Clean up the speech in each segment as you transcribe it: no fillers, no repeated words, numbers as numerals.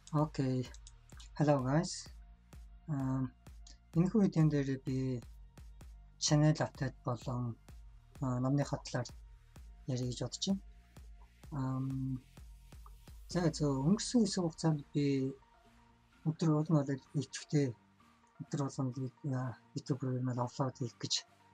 Okay. Hello guys. Энэ видеон дээр би channel update болон номны хатлаар ярих гэж бодож байна. За өнгөрсөн хэсэг хугацаанд би өдөр болгон идэвхтэй өдөр болгон YouTube руу аплод хийх гэж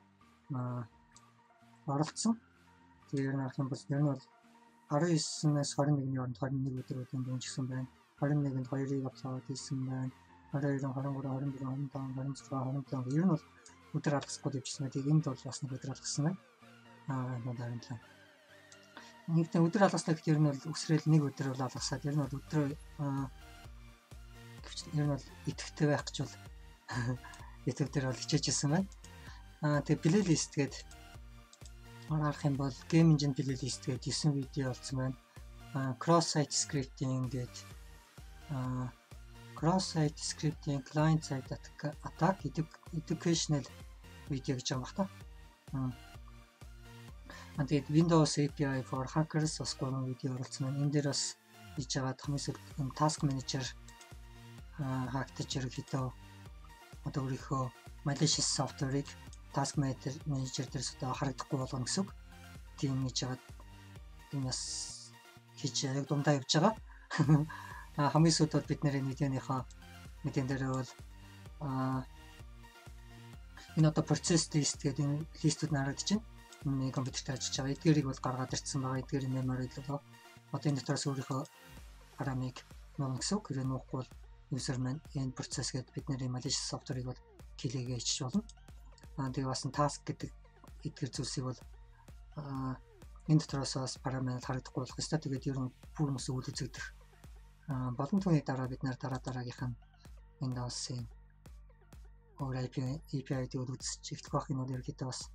оролцсон. Тэгээд харах юм бол ер нь бол 19-ээс 21-ний хооронд 21 өдрүүдийн дөнгөжсөн байна. 21-нд 2-ыг аплод хийсэн байна. 22, 23, 24, 25, 26, 27 ер нь бол өдөр алгасгүй явчихсан. Тэгээд энд бол бас нэг өдөр алгасан байна. Дарамтлаа. Нэгт өдөр алгасна гэхэд ер нь бол өсрөөл нэг өдөр бол алгасаад ер нь бол өдөр ер нь бол идэвхтэй байх гэж бол YouTube дээр бол хичээжсэн байна. Тэгээд плейлист гээд харах юм бол Game Engine playlist гээд 9 видео болсон байна. Cross-site scripting гээд cross-site scripting, client-side attack, educational видео гэж байгаа байна. Тэгээд Windows API for hackers бас 3 видео оруулсан байна. Энэ дээр бас хийж байгаа хамгийн task manager хактаж ерөнхийдөө одоо өөрийнхөө malicious software-ыг task manager дээрс одоо харагдахгүй болгоно гэсэн үг. Тийм хийж байгаа. Тийм бас хийж яг дундаа явж байгаа. Хамгийн сүүлд бол бид нарын видеоныхоо мэдэн дээр бол энэ одоо process list гэдэг энэ листүүд харагдаж байна. Энэ компьютерт ажиллаж байгаа. Эдгээрийг бол гаргаад ирсэн байгаа. Эдгээрийн memory л одоо энэ дотроос өөрийнхөө парамыг нуун гэсэн үг. Хэрэг нуухгүй бол user маань энэ process гэдэг бид нарын malicious software-ыг бол килээгээ ичж болно. Тэгээ бас task гэдэг эдгээр зүйлсийг бол энэ дотроос бас параметр харагдахгүй болох ёстой. Тэгээд ер нь бүр мөс үйл үзэгдэх болон түүний дараа бид нар дараагийнх нь Windows-ийн өөр API-д үзэж эхлэх байх юм бол ерөөдөө бас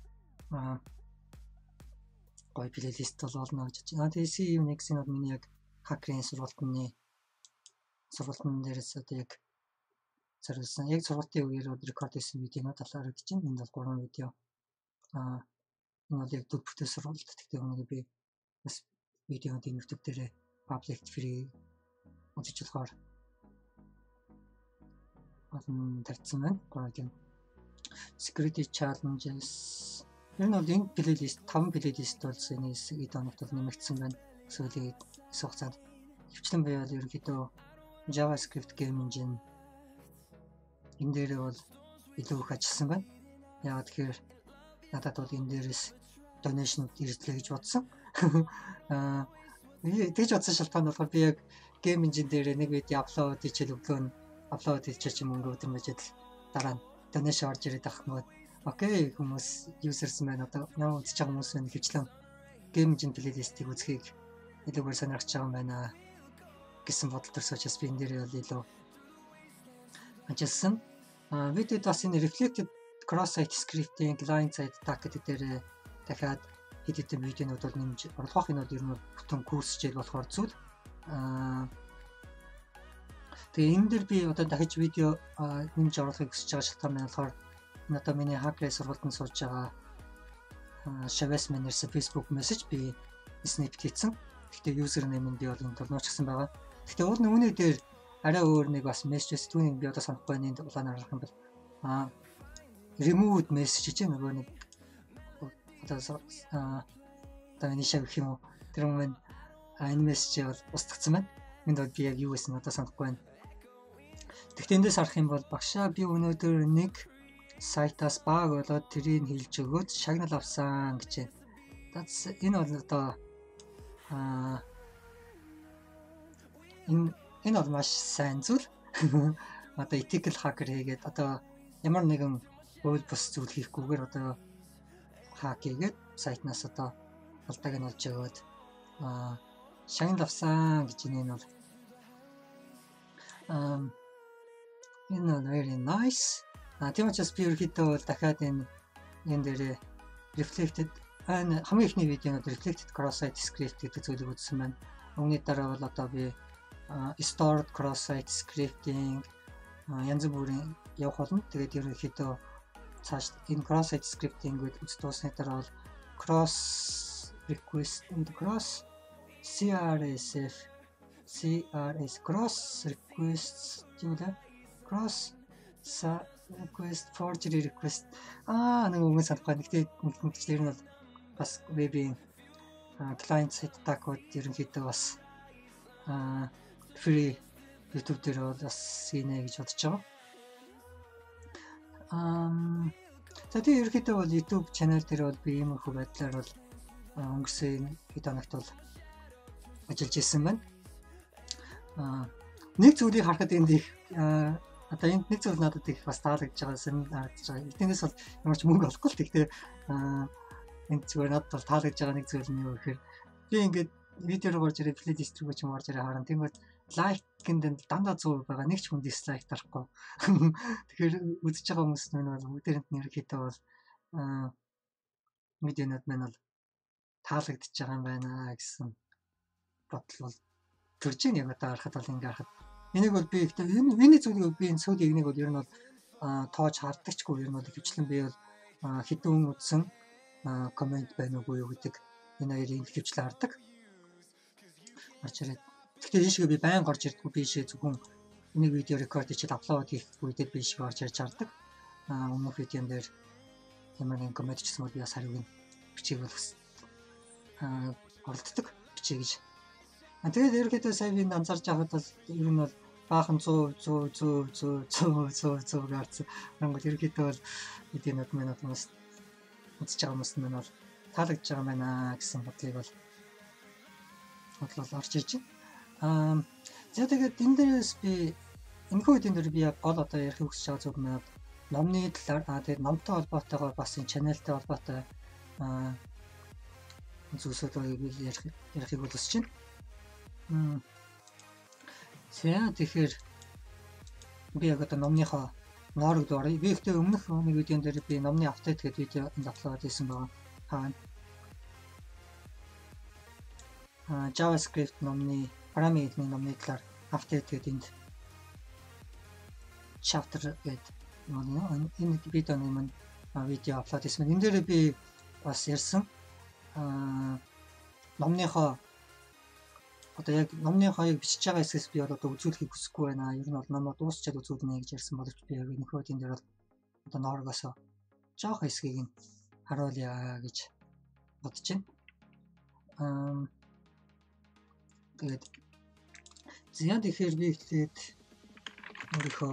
гоё плейлист бол олно гэж байна. Тэгээд Unix-ийн бол миний яг хакерийн сургалтын дээрээс одоо яг зориулсан. Яг сургалтын үеэр рекорд хийсэн видеонууд талаар гэж байна. Энд бол 3 видео. Энэ бол яг төвтэй сургалт. Тэгтээ өнөөдөр би бас видеоны YouTube дээр public free үзэж болохоор тарцсан байна. Гурван security challenges. Ер нь бол энэ плейлист 5 плейлист болсон энэ хэсгийг оногт бол нэмэгдсэн байна. Сүүлийн хугацаанд хвчлэн байвал ерөнхийдөө JavaScript game engine энэ дээр бол илүү их ажилласан байна. Яагаад тэгэхээр надад бол энэ дээрээс donation ирэлцээ гэж бодсон. Тэгж бодсон шалтгаан болохоор би яг game engine дээр нэг видео аплод хийчихэл өглөө нь аплод хийчих юм өнгө өдөр мэжэл дараа нь donation орж ирээд авах юм. Окей хүмүүс users маань одоо наа үзэж байгаа хүмүүс маань хвчлэн game engine playlist-ийг үзхийг илүүгээр сонирхож байгаа юм байна гэсэн бодол төрсөн учраас би энэ дээр бол илүү ажилласан. Видеод бас энэ reflected cross-site scripting, client-side attack гэдэг дээр дахиад хэд хэдэн видеонууд бол нэмж оруулах нь бол ер нь бүтэн курс хичээл болохоор зүйл. Тэгээ энэ дээр би одоо дахиж видео нэмж оруулахыг хүсэж байгаа шалтгаан нь болохоор одоо миний хакерийн сургалтанд сууж байгаа Chavez Manners Facebook message би snippet хийсэн. Гэхдээ username нь би бол энд нууцсан байгаа. Гэхдээ уул нүуний дээр арай өөр нэг бас message түүнийг би одоо санахгүй байна. Энд улаанаар харах юм бол remove message гэж нөгөө нэг одоо нишаа гэх юм уу. Тэр юм энэ message бол устгацсан байна. Энд бол би яг юу гэсэн одоо санахгүй байна. Гэхдээ эндээс харах юм бол багшаа би өнөөдөр нэг сайтаас баг болоод тэрийг хэлж өгөөд шагнал авсан гэж байна. Энэ бол одоо энэ бол маш сайн зүйл. Одоо ethical hacker хийгээд одоо ямар нэгэн үйл бус зүйл хийхгүйгээр одоо хак хийгээд сайтнаас одоо алдааг нь олж өгөөд шагнал авсан гэж энэ бол very nice. Тийм учраас би ерөөхдөө бол дахиад энэ дээрээ reflected хамгийн ихний видеонод reflected cross-site script гэдэг зүйлийг үзсэн байна. Үүний дараа бол одоо би stored cross-site scripting янз бүрийн явах болно. Тэгээд ерөөхдөө цааш энэ cross-site scripting-ийг үзэж дуусны дараа бол cross request and cross CRSF CRS cross requests юу вэ? Cross request forgery request нэг үгэн санахгүй. Нэгтэй нь бол бас вебийн client side attack-ууд ерөнхийдөө бас free YouTube дээр бол бас хийнэ гэж бодож байгаа. За тийм ерөнхийдөө бол YouTube channel дээр бол би иймэрхүү байдлаар бол өнгөрсөн хэд хоногт бол ажиллаж ирсэн байна. Нэг зүйлийг харахад энд их одоо энд нэг зүйл надад их бас таалагдж байгаа юм харагдаж байгаа. Эднээс бол ямар ч мөнгө олохгүй л гэхдээ энд зүгээр надад бол таалагдж байгаа нэг зүйл нь юу гэхээр би ингээд видео руу орж ирээ плейлист рүү ч юм орж ирээ харан тэнгууд лайкэнд дандаа 100 байгаа нэг ч хүн дизлайк дарахгүй. Тэгэхээр үзэж байгаа хүмүүс нь бол бүгдээрээ нэрхийдээ бол видеонууд маань бол таалагдж байгаа юм байна гэсэн бодол бол төрж ийн яг одоо харахад бол ингээ харахад энийг бол би миний зүйлийг би энэ сүүлийн игнийг бол ер нь бол тоож хардагчгүй ер нь бол хвчлэн би бол хэдэн үзсэн комент байна уу юу гэдэг энэ хоёрын хвчлэн хардаг. Орж ирээд гэхдээ энэ шиг би байн орж ирдэггүй би шиг зөвхөн нэг видео рекорд хийгээд аплод хийх үедээ би шиг орж ирж хардаг. Өмнөх видеон дээр ямар нэг комент хийсэн бол би бас хариуг нь бичиг бол оролддог бичиж гэж. Тэгээд ерөөдөө сая би анзаарч байхад бол ер нь бол баахан 100 гарсан. Монгол ерөөдөө бол видеонууд маань бас үзэж байгаа хүмүүс маань бол таалагдж байгаа юм байна гэсэн бодлыг бол орж иж байна. За тэгээд энэ дээрээс би энэхүү видеон дээр би яг гол одоо ярих хүсэж байгаа зүйл маань номны талаар тэгээд номтой холбоотойгоор бас энэ чаналтай холбоотой зүйлсүүдийг ярихыг хүсэж байна. За тэгэхээр би яг одоо номныхоо ноорог дуурай. Би ихтэй өмнөх нэг видеон дээр би номны апдейт гэдэг видео аплод хийсэн байгаа. JavaScript номны параметрийн номны талаар апдейт гэдэг энд chapter гэдэг энэ видеоны маань видео аплод хийсэн. Энэ дээр би бас ярьсан номныхоо одоо яг номны хаяг бичиж байгаа хэсгээс би одоо үзүүлэхийг хүсэхгүй байна. Ер нь бол номоо дуусчаад үзүүлнэ гэж ярьсан боловч би яг энэхүү тийм дээр бол одоо нооргоос жоох хэсгийг нь харуулъя гэж бодож байна. Тэгээд зяа тэгэхээр би ихлээд өөрийнхөө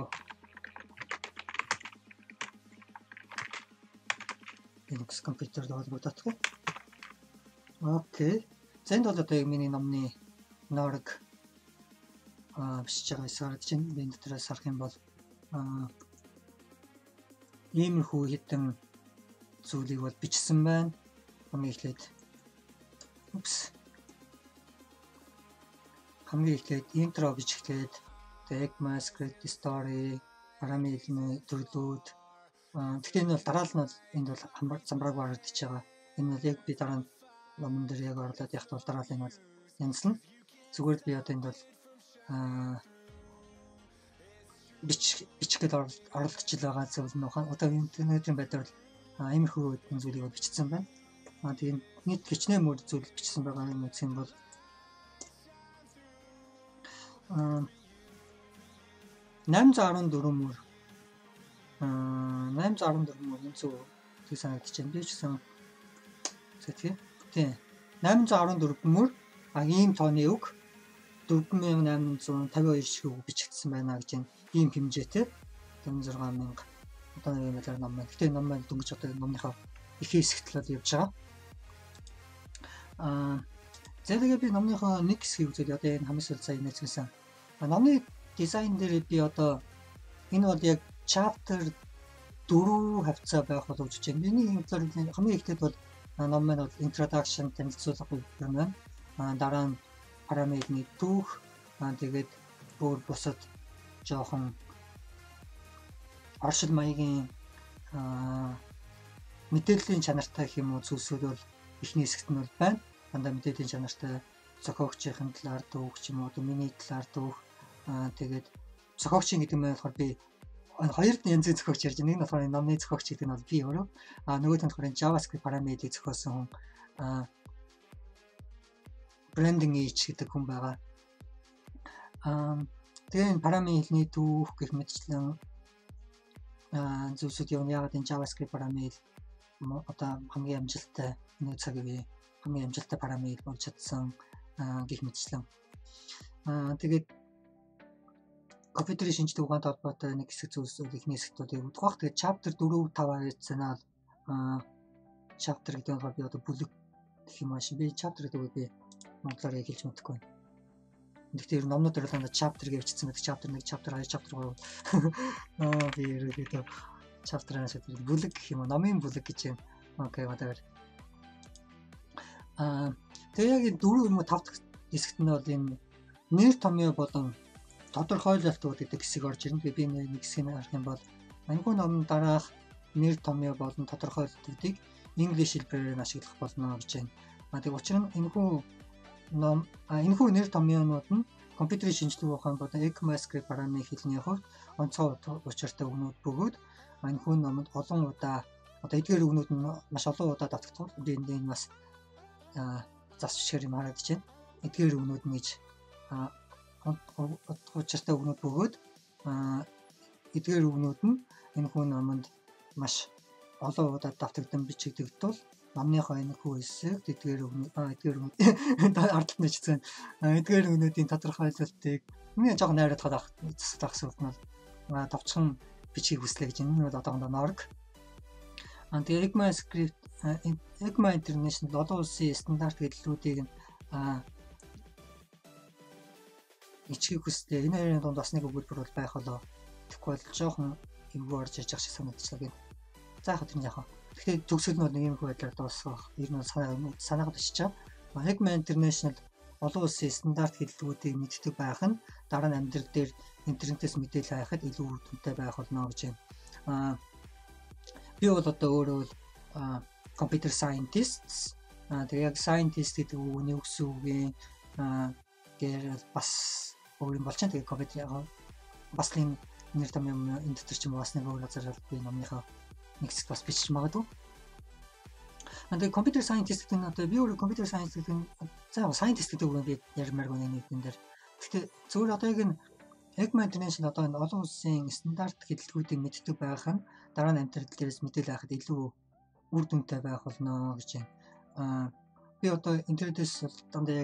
Linux компьютерд холбогдох. Окей. Зэнд бол одоо яг миний номны ноорог бичиж байгаа хэсэг харагдаж байна. Би энэ дотроос харах юм бол иймэрхүү хэдэн зүйлийг бол бичсэн байна. Хамгийн эхлээд интро бичгээд ECMAScript story параметрийн төрлүүд тэгэхээр энэ бол дараа нь бол энд бол замбрааг харагдаж байгаа. Энэ бол яг би дараа нь номон дээр яг орлоод явахд бол дараа нь бол янзлна. Зүгээр би одоо энд бол бичих гээд оролдож байгаа зүйл нь одоо интернетийн байдлаар иймэрхүү зүйлийг бол бичсэн байна. Тэгээд нийт хичнээн мөр зүйл бичсэн байгаа юм үзэх юм бол 814 мөр энэ зүйл тэг санагдаж байна. Би ч гэсэн тийм 814 мөр ийм тооны үг 4852 шиг үг бичигдсэн байна гэж ийм хэмжээтэй 56,000 одоо нэг юм байдлаар ном байна. Гэтэ ном маань дөнгөж одоо номныхоо их хэсэгт л явж байгаа. За тэгээд би номныхоо нэг хэсгийг үзээд одоо энэ хамгийн сүүл сая нээсэн. Номны дизайн дээр би одоо энэ бол яг chapter 4 хавцаа байх бол үзэж байна. Миний хувьд хамгийн ихтэй бол ном маань бол introduction танилцуулга юм байна. Дараа нь параметрийн түүх тэгээд бүр бусад жоохон оршил маягийн мэдээллийн чанартай гэх юм уу зүйлсүүд бол эхний хэсэгт нь бол байна. Дандаа мэдээллийн чанартай зохиогчийн талаар түүх ч юм уу одоо миний талаар түүх тэгээд зохиогчийн гэдэг нь болохоор би хоёр янзын зохиогч ярьж байна. Нэг нь болохоор номны зохиогч гэдэг нь бол би өөрөө нөгөөх нь болохоор JavaScript параметрийг зохиосон хүн Branding H гэдэг хүн байгаа. Тэгээ энэ парамен хэлний түүх гэх мэтчлэн зүйлсүүд явна. Яг энэ JavaScript парамен одоо хамгийн амжилттай энэ цагийн үеийн хамгийн амжилттай парамен болж чадсан гэх мэтчлэн. Тэгээд компьютерийн шинжлэх ухаантай холбоотой нэг хэсэг зүйлсүүд ихний хэсэгт бол явагдах бах. Тэгээд chapter 4 5 хязгаанаар chapter гэдэг нь би одоо бүлэг гэх юм ааш. Би chapter гэдэг би монголоор хэлж мэдэхгүй байна. Тэгэхээр номнууд дээр chapter гэж бичсэн байдаг. Chapter 1, chapter 2, chapter 3. Би ерөөдөө chapter-аас бүлэг гэх юм уу? Номын бүлэг гэж юм. Окей, whatever. Тэгээ яг энэ 4 юм уу 5 дахь хэсэгт нь бол энэ нэр томьёо болон тодорхойлолтууд гэдэг хэсэг орж ирнэ. Би нэг хэсгийг харах юм бол энэхүү номын дараах нэр томьёо болон тодорхойлолтуудыг English хэлбэрээр ашиглах болно гэж байна. Тэгээ учир нь энэхүү нэр томьёонууд нь компьютерийн шинжлэх ухаан болон ECMAScript парамен хэлний хувьд онцгой учиртай өгнүүд бөгөөд энэхүү номонд олон удаа одоо эдгээр өгнүүд нь маш олон удаа давтагдах. Би энэ бас засвчгаар юм харагдаж байна. Эдгээр өгнүүд нь гэж учиртай өгнүүд бөгөөд эдгээр өгнүүд нь энэхүү номонд маш олон удаа давтагдан бичигдэх тул номныхоо энэхүү хэсэг эдгээр өгнүүд ардлт нь бичсэн. Эдгээр өгнүүдийн тодорхойлолтыг миний жоохон найраад засах зүйл нь товчхон бичгийг хүслээ гэж энэ нь бол одоохондоо Norg. Тэгээ ECMA International олон улсын стандарт гэрлүүдийг ичгийг хүслээ. Энэ хоёрын дунд бас нэг өгүүлбэр бол байх болоо. Тэгэхгүй бол жоохон эвгүй орж иж ах шиг санагдчихлаа. За яг тэр яах вэ? Тэгэхээр төгсгөл нь бол нэг юм хөө байдлаар дуусгах. Ер нь санаагаад очиж байгаа. ECMA International олон улсын стандарт хэллэгүүдийг мэддэг байх нь дараа нь амьдрал дээр интернетээс мэдээлэл хайхад илүү үр дүнтэй байх болно гэж байна. Би бол одоо өөрөө computer scientists тэгээ яг scientist гэдэг үгний өгсөн үгийн гэр бас өөр юм болж байна. Тэгээ компьютер бас нэг нэр томьёо энэ дотор ч юм уу бас нэг өөр газар би номныхаа нэг хэсэг бас бичиж магадгүй. Тэгээ computer scientist гэдэг нь одоо би өөрөө computer science гэдэг нь scientist гэдэг үг би ярмаар гонё нэгэн дээр. Гэхдээ зөвхөн одоо яг энэ ECMA International одоо энэ олон улсын стандарт хэллэгүүдийг мэддэг байх нь дараа нь амьдрал дээрээс мэдээлэл авахд илүү үр дүнтэй байх болно гэж байна. Би одоо интернетээс дандаа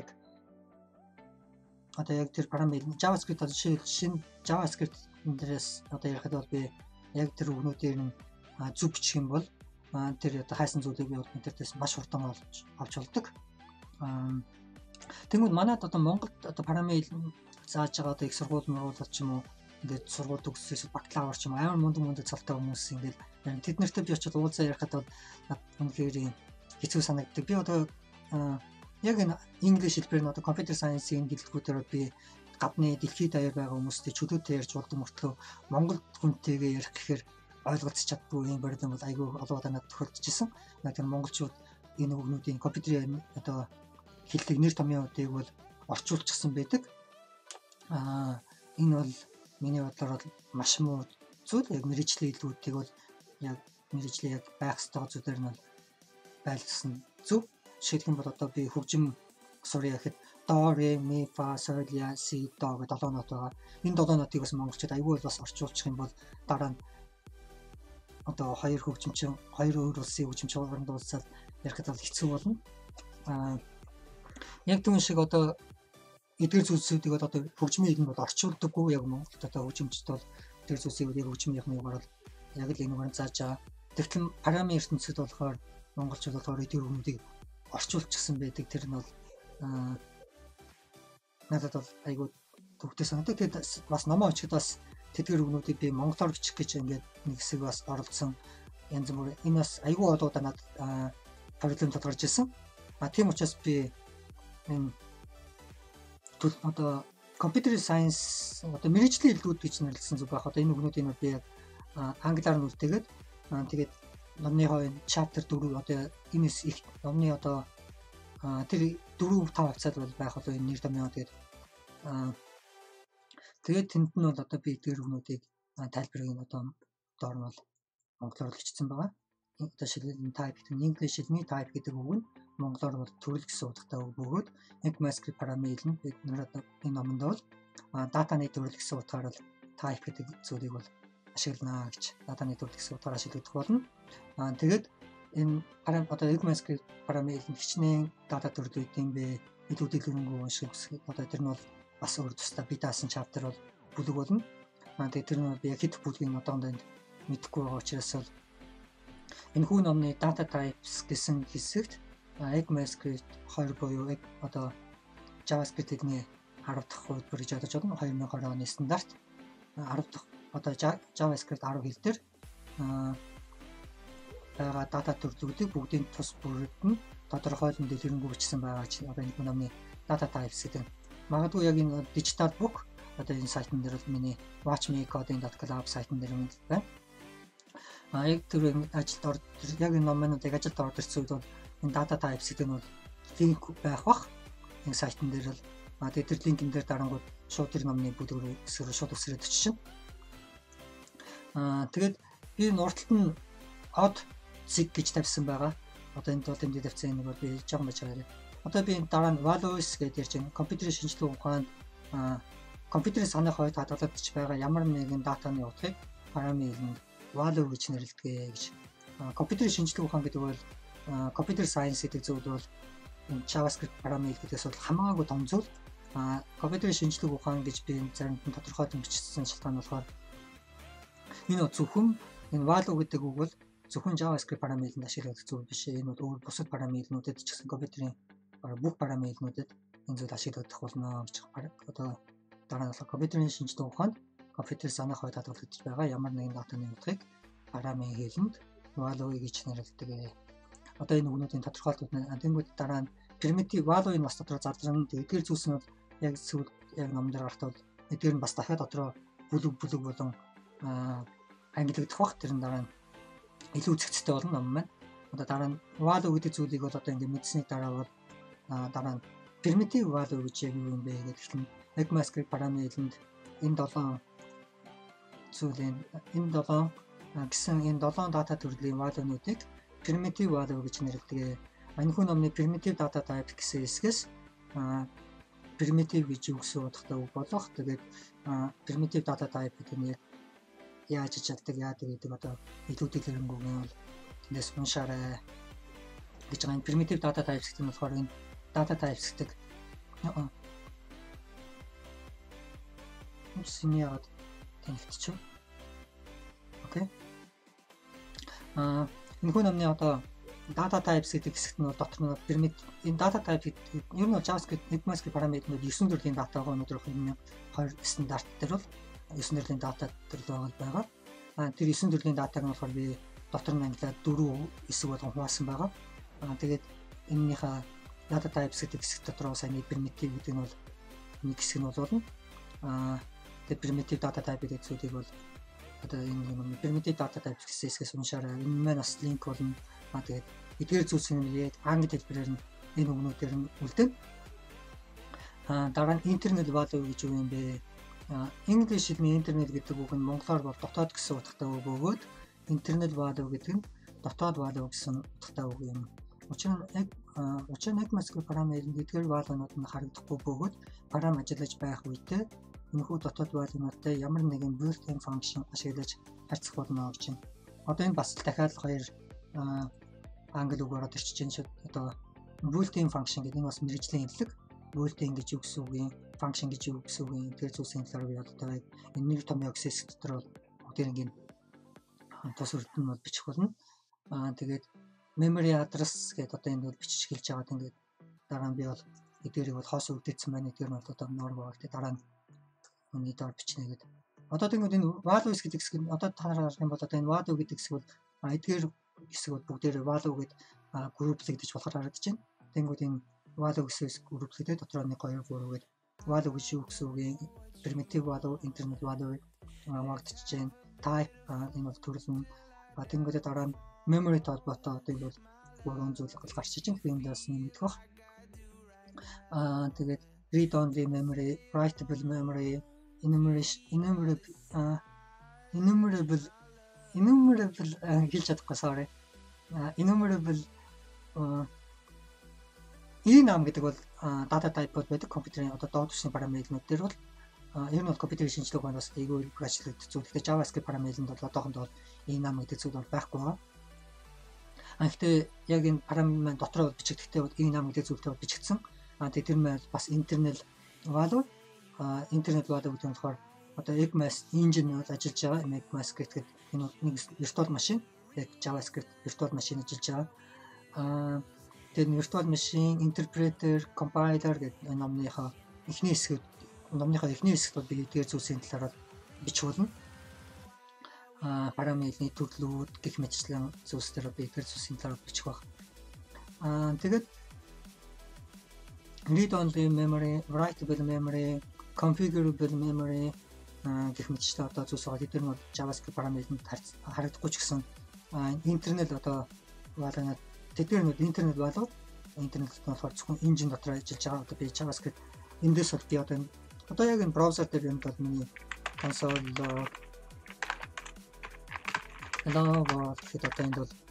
яг тэр параметр JavaScript одоо шинэ JavaScript дээрээс одоо ярихад бол би яг тэр өгнүүдээр нь зөв бичих юм бол тэр одоо хайсан зүйлийг би интернетээс маш хурдан олж болдог. Тэгмээд манайд одоо Монголд одоо параметр зааж байгаа одоо их сургууль ч юм уу ингээд сургууль төгсөөс бакалавр ч юм амар мундаг цалтай хүмүүс ингээд тэд нартай би очиод уулзаа ярихад бол үнэхээр хэцүү санагддаг. Би одоо яг энэ English хэлбэр нь одоо computer science-ийн хэллэгүүдээр би гадны дэлхийд даяар байгаа хүмүүстэй чөлөөтэй ярьж болдог мөртлөө Монгол хүнтэйгээ ярих гэхээр ойлголцож чаддгүй юм барид юм бол айгүй олон удаа надад тохиолдож исэн. Яг тэр монголчууд энэ өгнүүдийн компьютерийн одоо хэллэг нэр томьёодыг бол орчуулчихсан байдаг. Энэ бол миний бодлоор бол маш муу зүйл. Яг мэргэжлийн хэллэгүүдийг бол яг мэргэжлийн яг байх ёстой зүйлээр нь байлгасан зөв. Жишээлх юм бол одоо би хөгжим сурья гэхэд до, ре, ми, фа, соль, ля, си, до гэдэг 7 нот байгаа. Энэ 7 нотыг бас монголчууд аюул бас орчуулчих юм бол дараа нь одоо хоёр өөр улсын хөгжимчин хооронд уулзаад ярихад бол хэцүү болно. Яг түн шиг одоо эдгээр зүйлсүүдийг одоо хөгжмийн хэлэнд бол орчуулдаггүй. Яг Монголд одоо хөгжимчд бол эдгээр зүйлсийг яг хөгжмийнхний югаар бол яг л энэгээр нь зааж байгаа. Тэгвэл парамен ертөнцид болохоор монголчууд болохоор эдгээр хүмүүсийг орчуулчихсан байдаг. Тэр нь бол надад бол айгүй төвтэй санагдав. Тэгээд бас номоо очиход бас тэдгээр өгнүүдийг би монголоор бичих гэж ингээд нэг хэсэг бас оролцсон. Янз бүр энэ бас айгүй олоо надад проблем тодорхойлж ирсэн. Тийм учраас би энэ одоо computer science одоо мэргэжлийн хэллэгүүд гэж нэрлсэн зүг байх. Одоо энэ өгнүүдийг би яг англиар нь үлдээгээд тэгээд номны хойно chapter 4 одоо энэс их номны одоо тэр 4-5 хавцаад бол байх болоо энэ нэр томьёо тэгээд тэнд нь бол одоо би эдгээр өгнүүдийг тайлбарыг нь одоо доор нь бол монголоор бичсэн байгаа. Одоо шилэн type гэдэг нь English хэлний type гэдэг үг нь монголоор бол төрөл гэсэн утгатай үг бөгөөд ECMAScript парамен хэлнэ. Бид нар одоо энэ номонд бол датаны төрөл гэсэн утгаар бол type гэдэг зүйлийг бол ашиглана гэж датаны төрөл гэсэн утгаар ашиглагдах болно. Тэгээд энэ одоо ECMAScript параметр хичнээн дата төрлүүд юм бэ? Илүү дэлгэрэнгүй унших гэсэн. Одоо тэр нь бол бас өөр тусдаа би даасан chapter бол бүлэг болно. Тэгээд тэр нь бол би яг хэд бүлгийн одоохондоо мэдэхгүй байгаа учраас бол энэ хүү номны data types гэсэн хэсэгт ECMAScript 20 буюу одоо JavaScript-ийн 10 дахь хувилбар гэж бодож байна. 2020 оны стандарт 10 дахь одоо JavaScript 10 хэл дээр байгаа дата төрлүүдийг бүгдийн тус бүрд нь тодорхойлон дэлгэрэнгүй бичсэн байгаа ч одоо энэ номны data types гэдэг. Магадгүй яг энэ digital book одоо энэ сайтн дээр бол миний watchmecoding.club сайтн дээр байна. Яг тэр ажилд яг энэ номынуудыг ажилд ордорсон үед бол энэ data types гэдэг нь бол линк байх бах. Энэ сайтн дээр бол тэр линкэн дээр дарангууд шууд тэр номны бүлэг рүү шууд өсрөөд очиж байна. Тэгээд би нурталт нь odd zig гэж тавьсан байгаа. Одоо энэ тэмдэг тавьсан нэг бол би жоохон байж байгаа. Одоо би энэ дараа нь values гэж ярьж байна. Компьютерийн шинжилгээ ухаанд компьютерийн санаах хойд хадгалагдж байгаа ямар нэгэн датаны утгыг параметр value гэж нэрлэдэг гэж. Компьютерийн шинжилгээ ухаан гэдэг бол computer science гэдэг зүйл бол JavaScript параметр гэдгээс бол хамаагүй том зүйл. Компьютерийн шинжилгээ ухаан гэж би заримд нь тодорхойлон бичсэн шалтгаан болохоор энэ зөвхөн энэ value гэдэг үг бол зөвхөн JavaScript параметрт ашиглагдах зүйл биш. Энэ бол өөр бусад параметрнүүдэд ч гэсэн компьютерийн бүх параметрнүүдэд энэ зүйл ашиглагдах болно гэж одоо дараа нь компьютерийн шинжилгээ ухаанд компьютер санаах хойд хадгалагдж байгаа ямар нэгэн датаны утгыг параметр хэлэнд value гэж нэрлэдэг. Одоо энэ үгнүүдийн тодорхойлолтууд тэнгууд дараа нь primitive value нь бас дотроо зардлан эдгээр зүйлс нь яг сүүл яг номдэр гарахтаа эдгээр нь бас дахиад дотроо бүлэг болон ангилагдах бах. Тэр нь дараа нь илүү зэгцтэй болно ном маань. Одоо дараа нь value гэдэг зүйлийг бол одоо ингээд мэдсэний дараа бол дараа нь primitive value гэж яг юу юм бэ гэдэг нь ECMAScript параметрэнд энэ 7 зүйлийн энэ 7 гэсэн энэ 7 дата төрлийн value-нуудыг primitive value гэж нэрлэдэг. Энэ хүн номны primitive data type гэсэн хэсгээс primitive гэж юу гэсэн утгатай үг болох. Тэгээд primitive data type гэдэг нь яаж чаддаг яадаг гэдэг одоо илүү дэлгэрэнгүй юм бол тэндээс уншаарай гэж байгаа. Энэ primitive data types гэдэг нь болохоор энэ data types гэдэг яагаад тэнхтчих. Окей. Энэ хүн номны одоо data types гэдэг хэсэгт нь дотор нь primitive энэ data type гэдэг ер нь JavaScript ECMAScript параметрууд 9 төрлийн датагаа өнөөдөр 2020 стандарт дээр бол 9 төрлийн дата төрөл байгаа. Тэр 9 төрлийн датаг нь болохоор би дотор нь англиад 4 хэсэг болгон хуваасан байгаа. Тэгээд энэнийхээ data types гэдэг хэсэг дотор сайн primitive гэдэг нь бол нэг хэсэг нь болно. Тэгээд primitive data type гэдэг зүйлийг бол одоо энэ primitive data types гэсэн хэсгээс уншаарай. Энэ маань бас линк болно. Тэгээд эдгээр зүйлсийн яг англи хэлбэрээр энэ үгнүүдээр нь үлдэнэ. Дараа нь internet value гэж юу юм бэ? English хэлний интернет гэдэг үг нь монголоор бол дотоод гэсэн утгатай үг бөгөөд internet value гэдэг нь дотоод value гэсэн утгатай үг юм. Учир нь ECMAScript параметр эдгээр value-нууд нь харагдахгүй бөгөөд парам ажиллаж байх үедээ энэхүү дотоод value-нуудтай ямар нэгэн built-in function ашиглаж харьцах болно гэж байна. Одоо энэ бас дахиад хоёр англи үг ороод ирчихэж байна шүү. Одоо built-in function гэдэг нь бас мэргэжлийн хэллэг. Built-in гэж юу гэсэн үг юм? Function гэж юу гэсэн үг юм? Тэгэхээр зүйлсийн талаар би одоо энэ нэг том access дотор бол бүгдээр ингээд тус үрдэн бол бичих болно. Тэгээд memory address гэдэг одоо энэ бол бичиж хэлж байгаа. Ингээд дараа нь би бол эдгээрийг бол хоос үлдээсэн байна. Эдгээр нь бол одоо нор байгаа. Тэгээд дараа нь үний дор бичнэ гэдэг. Одоо тэгвэл энэ values гэдэг хэсэг нь одоо та харах юм бол одоо энэ value гэдэг хэсэг бол эдгээр хэсэг бол бүгдээр value гэдэг групплэгдэж болохоор харагдаж байна. Тэнгүүд энэ value гэсэн групплэгдээ дотор 1 2 3 гэдэг value гэж юу гэсэн үг юм? Primitive value, internet value магадч чинь type энэ бол төрөл нь тэнгүүдээ дараа нь memory толботой одоо энэ бол гурван зүйл гарч иж байгаа. Энд бас нэг мэдэх бах. Тэгээд read only memory, writable memory, enumerable хэлж чадахгүй sorry. Enumerable enum гэдэг бол data type байдаг компьютерийн одоо доод түвшний параметрууд дээр бол ер нь бол компьютерийн шинжилгээ ухаанд бас айгүй ажилладаг зүйл. Гэхдээ JavaScript параметрын бол одоохондоо энэ нам гэдэг зүйл бол байхгүй байгаа. Гэхдээ яг энэ параметр дотор бичигдэхдээ энэ нам гэдэг зүйлтэй бичигдсэн. Тэгээ тэр нь бас internal value гэдэг нь болохоор одоо ECMAScript engine бол ажиллаж байгаа. ECMAScript гэдэг энэ нэг virtual machine, яг JavaScript virtual machine ажиллаж байгаа. Тэгээд virtual machine, interpreter, compiler гэдэг энэ номныхаа эхний хэсгүүд бол би эдгээр зүйлсийн талаар бичих болно. Параметрийн төрлүүд гэх мэтчлэн зүйлсээр би эдгээр зүйлсийн талаар бичих баг. Тэгээд read-only memory, writable memory, configurable memory гэх мэтчлэн одоо зүйлс байгаа. Эдгээр нь JavaScript параметранд харагдахгүй ч гэсэн internal одоо value тэдгээр нь internal value интернет болохоор зөвхөн engine дотор ажиллаж байгаа. Одоо би JavaScript эндээс бол би одоо яг энэ браузер дээр энэ бол миний console log гэхэд одоо энд бол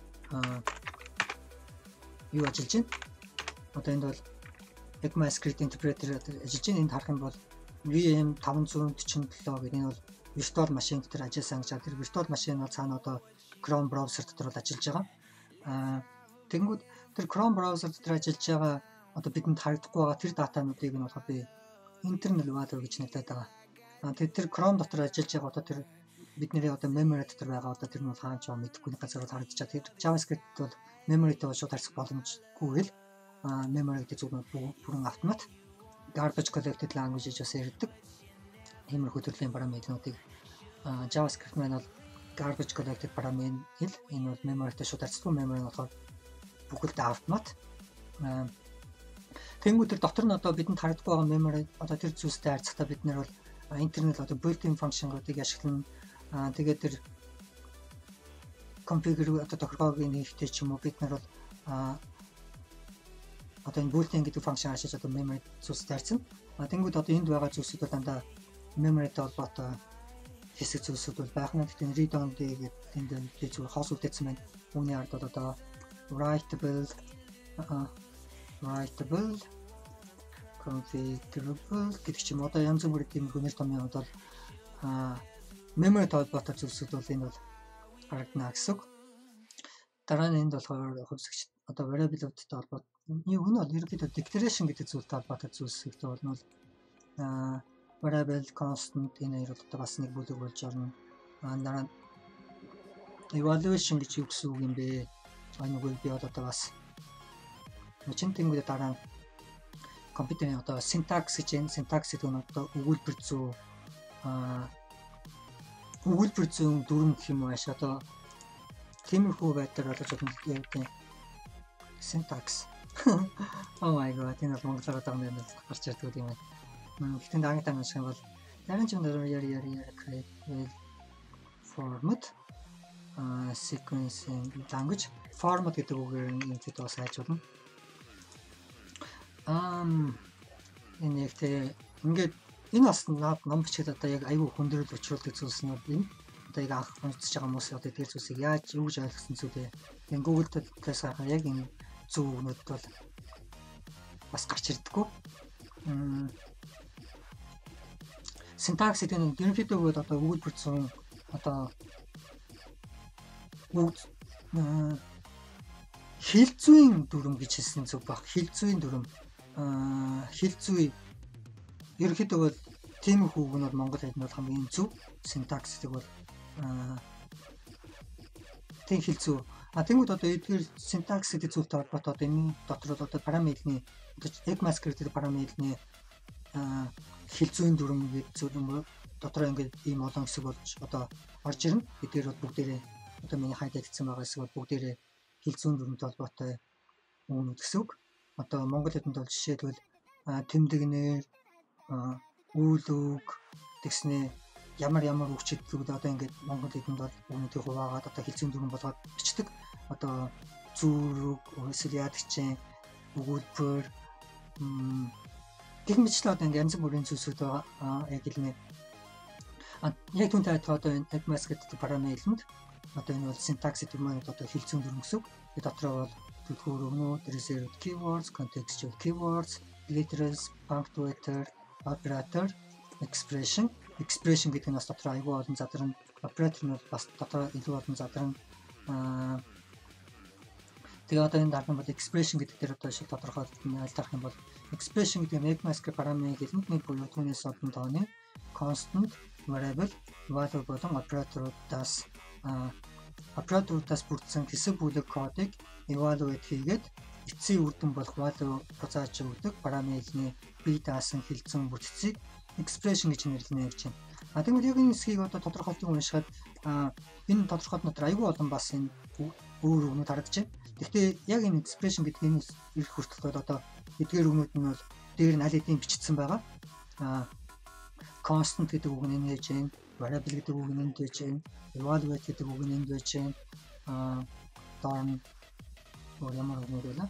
юу ажиллаж байна? Одоо энд бол ECMAScript interpreter ажиллаж байна. Энд харах юм бол VM 547 гэдэг энэ бол virtual machine дотор ажилласан гэж. Тэр virtual machine бол цаана одоо Chrome browser дотор ажиллаж байгаа. Тэгэнгүүт тэр Chrome browser дотор ажиллаж байгаа одоо бидэнд харагдахгүй байгаа тэр датануудыг нь болохоор би internal value гэж нэрлэдэг байгаа. Тэгээд тэр Chrome дотор ажиллаж байгаа одоо тэр бидний одоо memory дотор байгаа одоо тэр нь бол хаанч байгаа мэдэхгүй нэг газар харагдаж байгаа. Тэр JavaScript бол memory-тэй шууд харьцах боломжгүй л memory гэдэг зүйл нь бүрэн автомат garbage collected language гэж бас ярьдаг. Иймэрхүү төрлийн параметруудыг JavaScript маань бол garbage collected параметр хэл энэ бол memory-тэй шууд харьцахгүй memory нь болохоор бүгд автомат. Тэнгүүд тэр дотор нь одоо бидэнд харагдахгүй байгаа memory одоо тэр зүйлстэй харьцахдаа бид нэр бол internal одоо built-in function-уудыг ашиглана. Тэгээд тэр configure одоо тохиргоогийн нэгтэй ч юм уу бид нар бол одоо энэ built-in гэдэг function ашиглаж одоо memory зүйлстэй харьцана. Тэнгүүд одоо энд байгаа зүйлсүүд бол дандаа memory-тэй холбоотой хэсэг зүйлсүүд бол байх нь. Гэхдээ read-only гэдэг энд би зүгээр хоос үлдээсэн байна. Үүний ард бол одоо writable, configurable гэдэг ч юм одоо янз бүрийн тиймэрхүү нэр томьёо бол memory холбоотой зүйлсүүд бол энэ бол харагдана гэсэн үг. Дараа нь энд болохоор хувьсгч одоо variable-уудтай холбоотой энэ бол ерөнхийдөө declaration гэдэг зүйлтэй холбоотой зүйлс гэдэг бол variable, constant энэ хоёр бол бас нэг бүлэг болж орно. Дараа нь evaluation гэж юу гэсэн үг юм бэ? Айнугүй би одоо бас чин тэнгүүд дараа компьютерийн одоо syntax гэж энэ syntax гэдэг нь одоо өгүүлбэр зүүн дүрм гэх юм уу ааш одоо тиймэрхүү байдлаар олж байгаа syntax. Oh my god энэ бол монголоор байгаа юм гарч ирдэг юм байна. Гэхдээ ангитан унших юм бол нарийн ч яри create format sequencing language format гэдэг үгээр энэ зүйл бас хайжулна. Энэ яг тэ ингээд энэ бас ном бичээд одоо яг айгүй хүндрэл учруулдаг зүйлс нь энэ одоо яг анх уншиж байгаа хүмүүс одоо тэр зүйлсийг яаж юу гэж ойлгосон зүйлээ энэ Google дээр харахаар яг энэ зөв үгнүүд бол бас гарч ирдэггүй. Syntax гэдэг нь ерөнхийдөө одоо өгүүлбэр зүүн одоо хилцүүийн дүрм гэж хэлсэн зүг баг. Хилцүүийн дүрм хилцүү ерөнхийдөө бол тиймэрхүү үг нь бол монгол хэлд нь бол хамгийн зөв syntax гэдэг бол тийм хилцүү. Тэнгүүд одоо эдгээр syntax гэдэг зүйлтэй холбоотой одоо энэ дотор бол одоо параметрийн ECMAScript гэдэг параметрийн хилцүүийн дүрм гэдэг зүйл юм дотор ингээд ийм олон хэсэг болж одоо орж ирнэ. Эдгээр бол бүгдээрээ одоо миний хайлт хийсэн байгаа хэсэг бол бүгдээрээ хилцүүн дүрмтэй холбоотой үгнүүд гэсэн үг. Одоо монгол хэлэнд бол жишээлбэл тэмдэгнэр, үйл үг тэгснээ ямар үгчид одоо ингээд монгол хэлэнд бол үгнүүдийг хуваагаад одоо хилцүүн дүрм болгоод бичдэг. Одоо зүрх, эсвэл яадагчин, өгүүлбэр гэх мэтчлэн одоо ингээд янз бүрийн зүйлсүүд байгаа. Яг хэлнэ. Яг түүнтэй адилхан одоо энэ ECMAScript гэдэг параметрт одоо энэ бол syntax гэдэг маань одоо хилцүүн дүрм гэсэн үг. Тэгээд дотроо бол түлхүүр өгнүүд, reserved keywords, contextual keywords, literals, punctuator, operator expression гэдэг нь бас дотор айгүй олон задран operator нь бас дотор илүү олон задран тэгээ одоо энэ дарах юм бол expression гэдэг дээр одоо шиг тодорхойлолт айлтарах юм бол expression гэдэг нь ECMAScript параметрын хэлэнд нэг буюу түүнээс олон тооны constant variable value болон операторуудаас бүрдсэн хэсэг бүлэг кодыг evaluate хийгээд эцсийн үр дүн болох value зааж өгдөг параметрийн бие даасан хэлцэн бүтцийг expression гэж нэрлэнэ гэж байна. Тэгвэл яг энэ хэсгийг одоо тодорхойлтыг уншихад энэ тодорхойлт дотор аюул олон бас энэ өөр өгнүүд харагдаж байна. Гэхдээ яг энэ expression гэдэг энэ ирэх хүртэл бол одоо эдгээр өгнүүд нь бол дээр нь аль хэдийн бичигдсэн байгаа. Constant гэдэг үг нь энэ гэж байна. Variable гэдэг үг нь энд байж байна. Evaluate гэдэг үг нь энд байж байна. Доор нь ямар өгнүүд вэ?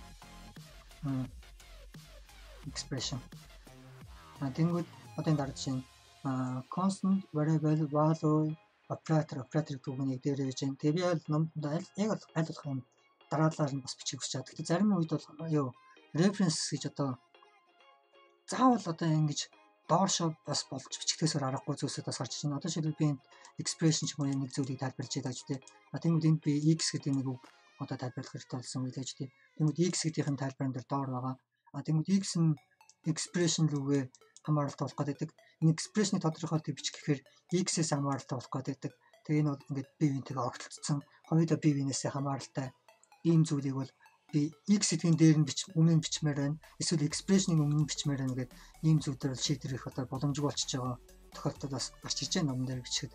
Expression. Тэнгүүд одоо энэ дарж байна. Constant, variable, value, operator гэдэг үг нь дээр байж байна. Тэгээ би яг аль болох юм дараалал нь бас бичих хүсэж байгаа. Гэхдээ зарим үед бол reference гэж одоо заавал одоо ингэж доошо бас болж бичгтээсээр аргагүй зүйлсүүд бас гарч ирнэ. Одоо шилбэл би expression ч юм уу нэг зүйлийг тайлбарлаж байгаа ч тийм. Тэгмүүд энд би x гэдэг нэг үг одоо тайлбарлах хэрэгтэй болсон гэж тийм. Тэгмүүд x гэдгийн тайлбарн дээр доор байгаа. Тэгмүүд x нь expression рүүгээ хамааралтай болох гэдэг. Энэ expression-ы тодорхойлтыг бичих гэхээр x-ээс хамааралтай болох гэдэг. Тэгээ энэ бол ингээд бие биентэйгээ огтлцсон. Хоёулаа бие биенээсээ хамааралтай ийм зүйлийг бол би x гэдгийн дээр нь өмнө нь бичмээр байна. Эсвэл expression-ыг өмнө нь бичмээр байна гэдэг ийм зүйлээр шийдвэрх одоо боломжгүй болчихж байгаа тохиолдол бас гарч ирж байгаа номон дээр бичихэд.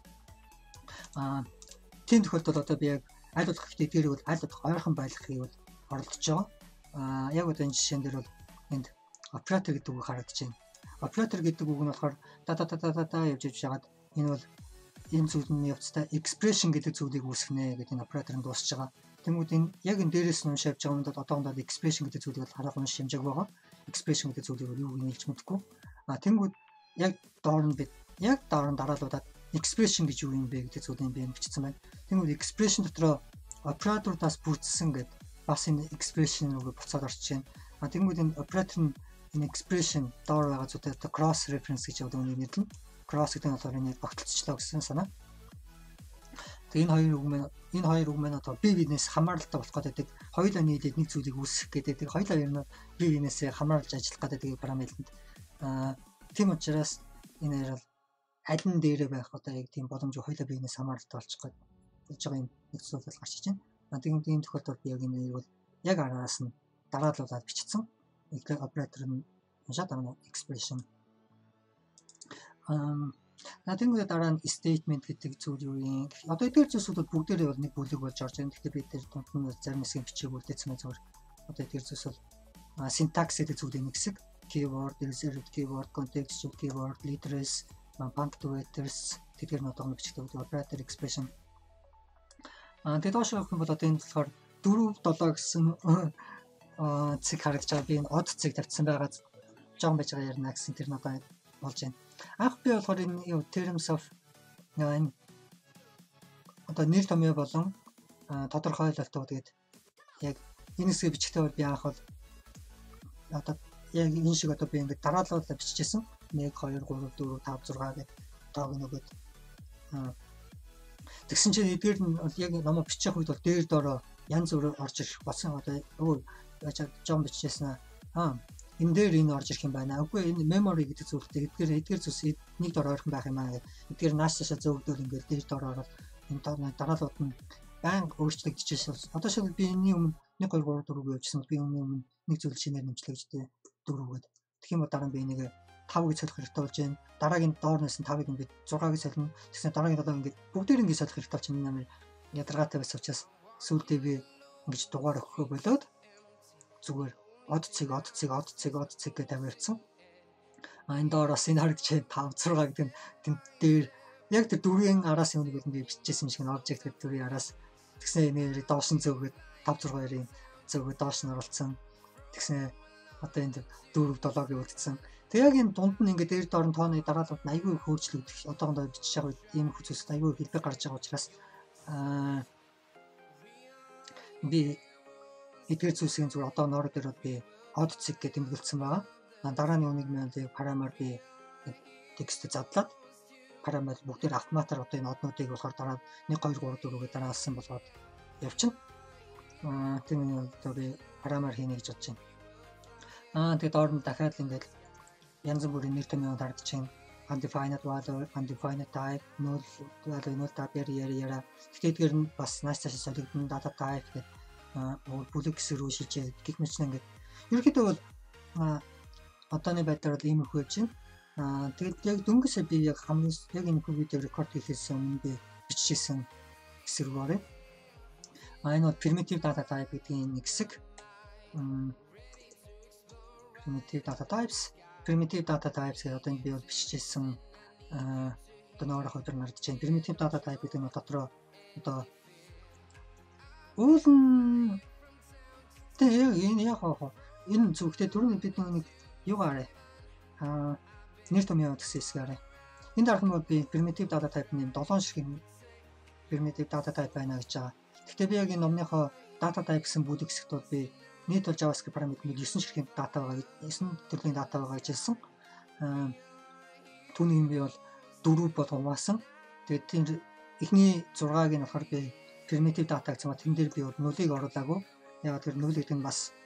Тийм тохиолдолд одоо би яг аль болох ихтэй дээр бол аль болох ойрхон байлгахыг бол оролдож байгаа. Яг одоо энэ жишээн дээр бол энд operator гэдэг үг харагдаж байна. Operator гэдэг үг нь болохоор да явж байгаад энэ бол энэ зүйлний явцдаа expression гэдэг зүйлийг үүсгэнэ гэдэг энэ operator-ын дуусч байгаа. Тэнгүүд энэ яг энэ дээрээс нь уншиж байгаа юмдад одоохондоо expression гэдэг зүйлийг бол харах уншиж хэмжээг байгаа. Expression гэдэг зүйлийг юу гэж нэлж мэдэхгүй. Тэнгүүд яг доор нь бид яг доор нь дараалуудаад expression гэж юу юм бэ гэдэг зүйлийг би бичсэн байна. Тэнгүүд expression дотроо operator-аас бүрдсэн гэдэг бас энэ expression рүү буцаад орчих байна. Тэнгүүд энэ operator нь энэ expression доор байгаа зүйлтэй cross reference гэж одоо үнийг нэрлэнэ. Cross гэдэг нь болохоор энэ огтлцчлаа гэсэн санаа. Тэгээ энэ хоёр үг маань одоо бие биенээс хамааралтай болох гэдэг хоёулаа нийлээд нэг зүйлийг үүсгэх гэдэг хоёулаа ер нь бие биенээсээ хамааралж ажиллах гэдэг параметрт тийм учраас энэ хоёр аль нь дээрээ байх одоо яг тийм боломж хоёулаа биенээс хамааралтай болчих гэж болж байгаа юм нэг зүйл гарч иж байна. Тэгвэл ийм тохиолдолд би яг энэ хоёр бол яг араас нь дараалуулаад бичсэн. Operator нь уншаад байгаа expression. Тэгвэл дараа нь statement гэдэг зүйл юу юм. Одоо эдгээр зүйлсүүд бүгдээрээ бол нэг бүлэг болж орж байгаа. Гэхдээ бид тэр дунд нь зарим хэсгийн бичиг үлдээсэн байх зүгээр. Одоо эдгээр зүйлс бол syntax гэдэг зүйлийн нэг хэсэг. Keyword, reserved keyword, contextual keyword, literals, punctuators гэдгээр нь одоо бичигдэх operator expression. Тэгээд доош явах юм бол одоо энэ болохоор 4-7 гэсэн цэг харагдаж байгаа. Би энэ од цэг тавьсан байгаа жоон байж байгаа ярина гэсэн тэр надад болж байна. Анх би болохоор энэ terms of энэ одоо нэр томьёо болон тодорхойлолтоо тэгээд яг энэ хэсгийг бичгтээ бол би анх бол одоо яг энэ шиг одоо би ингээд дараалалаа биччихсэн. 1 2 3 4 5 6 гэдэг тоог нөгөөд тэгсэн чинь эдгээр нь яг номоо бичих үед бол дээр доороо янз бүр орж ирэх болсон. Одоо жоон бичижсэн энэ дээр энэ орж ирэх юм байна. Үгүй энэ memory гэдэг зүйлтэй эдгээр зүйлс нэг дор ойрхон байх юм аа гэдэг. Эдгээр наашаашаа зөөгдөөр ингээд дээр дор ороод энэ дараалууд нь банк өөрчлөгдөж. Одоо шиг би энэний өмнө 1 2 3 4 гэж явжсан. Би өмнө нэг зүйл шинээр нэмжлэгчтэй 4 гээд. Тэгэх юм бол дараа нь би энийг 5 гэж солих хэрэгтэй болж байна. Дараагийн доорноос нь 5-ыг ингээд 6 гэж солино. Тэгсэн дараагийн 7 ингээд бүгдээр ингээд солих хэрэгтэй болж байна. Намайг ядаргаатай байсан учраас сүүлдээ би ингэж дугаар өгөхөө болоод зүгээр од цэг гэж тавьчихсан. Энэ доороос энэ харагдаж 5 6 гэдэг нь дээр яг тэр дөрвийн араас юм нэг би бичижсэн юм шиг object гэдэг дөрвийн араас тэгсэн энэ доош нь зөөгөөд 5 6-2-ын зөөгөөд доош нь оруулсан. Тэгсэн одоо энэ 4 7-ыг үлдсэн. Тэг яг энэ дунд нь ингээд дээр доор нь тооны дараалууд нь айгүй их хөөцлөгдөх. Одоохондоо бичиж байгаа үед ийм хүчээс айгүй хэлбэг гарч байгаа учраас би эдгээр зүйлсийн зүгээр одоо ноор дээр би од цэг гэж тэмдэглэсэн байгаа. Дарааны үнийг маань парамаар би тексттэй задлаад параметр бүгдээр автоматар одоо энэ однуудыг болохоор дараа 1 2 3 4-гээ дараалсан болгоод явчихна. Тийм нь одоо би параметр хийнэ гэж бодож байна. Тэгээд доор нь дахиад ингээд янз бүрийн нэр томьёо харагдаж байна. Undefined value, undefined type, null value, null type яра. Тэгэхээр эдгээр нь бас нааш цаашаа солигдсон data type гэдэг бүлэг хэсэг рүү шилжээ гэх мэт ингээд ерөнхийдөө бол одооны байдлаар бол иймэрхүү байж байна. Тэгээд яг дөнгөсөө би яг хамгийн яг энэ видео рекорд хийхээс өмнө би бичижсэн хэсэг рүү оръё. Энэ бол primitive data type гэдгийн нэг хэсэг. Primitive data types гэдэг одоо би бол бичижсэн одоо нөөрөх өдөр нардж байна. Primitive data type гэдэг нь дотроо одоо уулын энэ яг энэ зүгтээ түрүүний бид нэг юу гараа нэр томьёо гэсэн хэсэг арай. Энэ дарах нь бол би primitive data type-ийн 7 ширхэг primitive data type байна гэж байгаа. Гэхдээ би яг энэ номныхоо data type гэсэн бүлэг хэсэгт бол би нийт бол JavaScript параметрүүд 9 ширхэг дата байгаа, 9 төрлийн дата байгаа гэж хэлсэн. Түүнийг би бол 4 болгоомаасан. Тэгээд тийм эхний 6-ыг нь болохоор би primitive data гэсэн ба тэн дээр би бол нулийг оруулаагүй. Яг тэр нуль гэдэг нь бас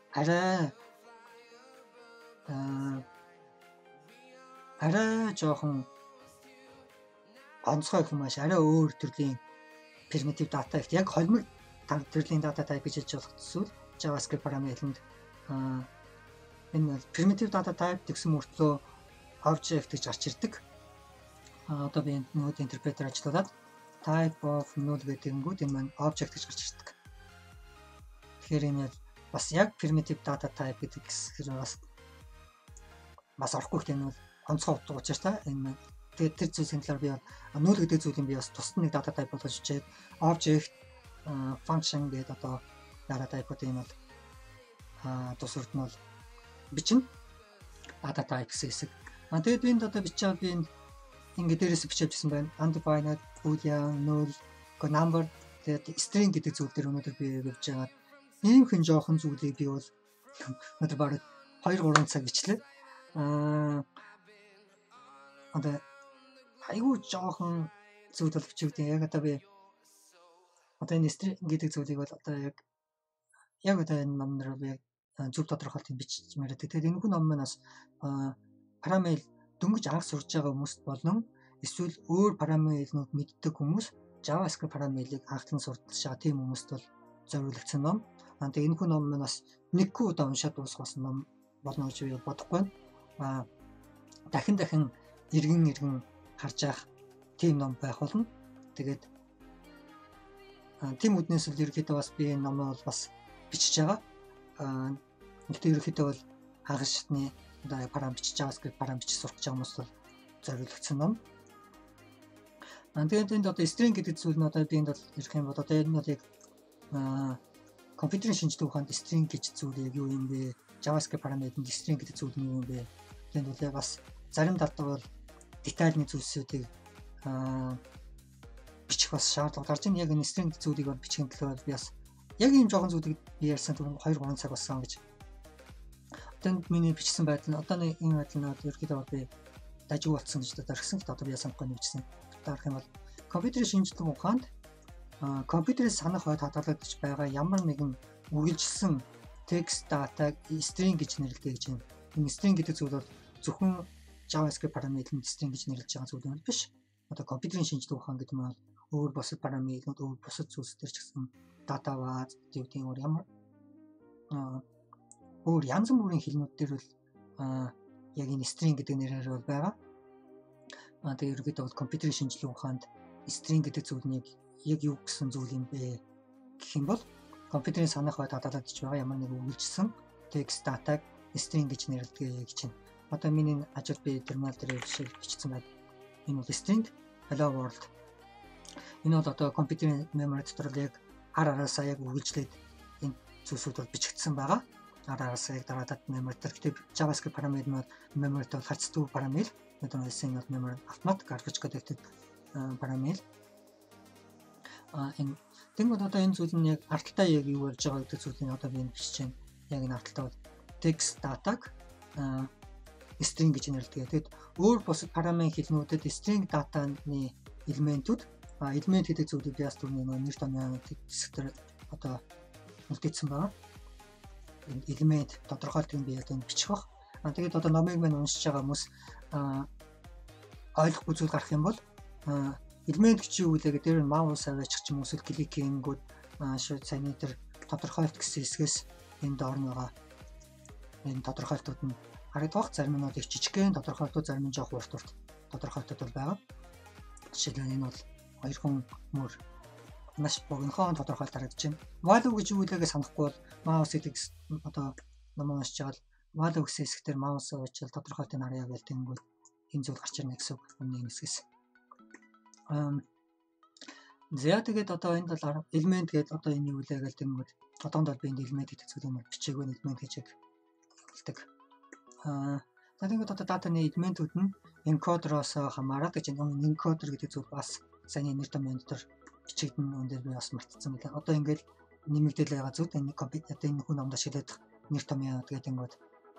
арай жоохон онцгой юм ааш арай өөр төрлийн primitive data яг холимог төрлийн data type гэж хэлж болох зүйл JavaScript параметрэнд энэ primitive data type гэсэн мөртлөө object гэж гарч ирдэг. Одоо би node interpreter ажиллуулад type of node гэдэгэнгүүд энэ маань object гэж гарч ирдэг. Тэгэхээр энэ бас яг primitive data type гэдэг хэсгээр бас орохгүй гэх юм бол онцгой утга учирч та энэ тэгээд тэр зүйлсийн талаар би нүүл гэдэг зүйлийг би бас тусад нэг data type болгож чичээд object function гэдэг одоо data type-ууд юм бол тусварт нь бол бичнэ data type гэсэн хэсэг. Тэгээд энд одоо бичээд би ингээд дээрээс бичээжсэн байна. Undefined, boolean, null, number тэгээд string гэдэг зүйл дээр өнөөдөр би явж байгаа. Ийм хэн жоохон зүйлийг би бол өнөөдөр бараг 2-3 цаг бичлээ. Одоо айгүй жоохон зүйл бол бичигдэн яг одоо би одоо энэ string гэдэг зүйлийг бол одоо яг одоо энэ номноор би зөв тодорхойлтыг бичмээр. Тэгэхээр энэ хүн ном манаас параметр дөнгөж анх сурж байгаа хүмүүст болон эсвэл өөр параметрууд мэддэг хүмүүс JavaScript параметрыг анхлан сурч байгаа тийм хүмүүст бол зориулагдсан ном. Тэгээ энэ хүн ном манаас нэггүй удаа уншаад дуусгасан ном болно гэж би бодохгүй байна. Дахин эргэн харж явах тийм ном байх болно. Тэгээд тийм үднээс л ерөөхдөө бас би энэ номоо бас бичиж байгаа. Гэхдээ ерөөхдөө бол анх шатны одоо параметр бичиж JavaScript параметр бичиж сурах гэж байгаа хүмүүс бол зориулагдсан ном. Тэгээд энд одоо string гэдэг зүйл нь одоо би энд бол ирэх юм бол одоо энэ бол яг компьютерийн шинжилгээ ухаанд string гэж зүйл яг юу юм бэ? JavaScript параметрын string гэдэг зүйл нь юу юм бэ? Энд бол яг бас зарим талдаа бол детальны зүйлсүүдийг бичих бас шаардлага гарч ийн. Яг энэ string зүйлийг бол бичихын төлөө би бас яг ийм жоохон зүйлийг би ярьсан түрүүн 2-3 цаг болсон гэж. Тэнд миний бичсэн байдал нь одооны энэ байдал нь ерөөхдөө бол би дажгүй болсон гэж дарахсан. Гэхдээ одоо би санахгүй бичсэн. Дарах юм бол компьютерийн шинжилгээ ухаанд компьютерээс санах хойд хадгалагдаж байгаа ямар нэгэн үргэлжилсэн текст датаг string гэж нэрлэдэг гэж байна. Энэ string гэдэг зүйл бол зөвхөн JavaScript параметрын string гэж нэрлэж байгаа зүйл юм биш. Одоо компьютерийн шинжилгээ ухаан гэдэг нь бол өөр бусад параметрууд, өөр бусад зүйлс төр ч гэсэн дата баз гэдэг өөр ямар өөр янз бүрийн хэлнүүд төр бол яг энэ string гэдэг нэрээр бол байгаа. Тэгээ ерөөдөө бол компьютерийн шинжилгээ ухаанд string гэдэг зүйлнийг яг юу гэсэн зүйл юм бэ гэх юм бол компьютерийн санах хойд хадгалагдаж байгаа ямар нэг үргэлжилсэн текст датаг string гэж нэрлэдэг гэж байна. Одоо миний ажил би терминал дээр бичсэн байна. Энэ бол string hello world. Энэ бол одоо компьютерийн memory дотор яг араасаа яг үргэлжлээд энэ зүйлсүүд бол бичигдсэн байгаа. Араасаа яг дараадад memory дотор гэдэг JavaScript параметр нь memory-тэй бол харьцдаг параметр. Одоо энэ бол memory автомат гаргаж гэдэг параметр. Энэ тэгвэл одоо энэ зүйл нь яг арталтай яг юу болж байгаа гэдэг зүйлийг одоо би бичиж байна. Яг энэ арталтай бол text data string гэж нэрлэдэг. Тэгэд өөр бус параметр хэлнүүдэд string датаны элементүүд элемент гэдэг зүйлийг яас түрүүний нэр томьёо хэсгээр одоо үлдээсэн байгаа. Элемент тодорхойлтыг би яг энэ бичих бах. Тэгээд одоо номыг мань уншиж байгаа хүмүүс ойлгохгүй зүйл гарах юм бол элемент гэж юу вэ гэдэг дээр маус аваачих ч юм уу эсвэл кликингүүд сайн нэтер тодорхойлт гэсэн хэсгээс энэ доор нь байгаа энэ тодорхойлтууд нь харагдах. Зарим нь бол их жижигхэн тодорхойлтууд, зарим нь жоох урт тодорхойлтууд бол байгаа. Жишээлбэл энэ бол хоёр хүн мөр маш богинохон тодорхойлт харагдаж байна. Value гэж юу вэ санахгүй бол маус гэдэг одоо ном уншиж байгаа value гэсэн хэсгээр маус уучил тодорхойлтыг харъя гэж тэнгүүд энэ зүйл гарч ирнэ гэсэн үг өмнө хэсгээс. За тэгээд одоо энд бол элемент гэдэг одоо энэ юу вэ гэж тэнгүүд одоонд бол би энэ элемент гэдэг зүйлийг бичээгүй элемент гэж хэлдэг. За тэгээд одоо датаны элементүүд нь encoder-оос хамаарат гэж энэ encoder гэдэг зүйл бас сайн нэр томьёо дээр бичигдэн өндөр би бас мартсан байлаа. Одоо ингээд нэмэгдэл байгаа зүйл энэ компьютер энэ хүн номдоо шилээд нэр томьёо гэдэг ингээд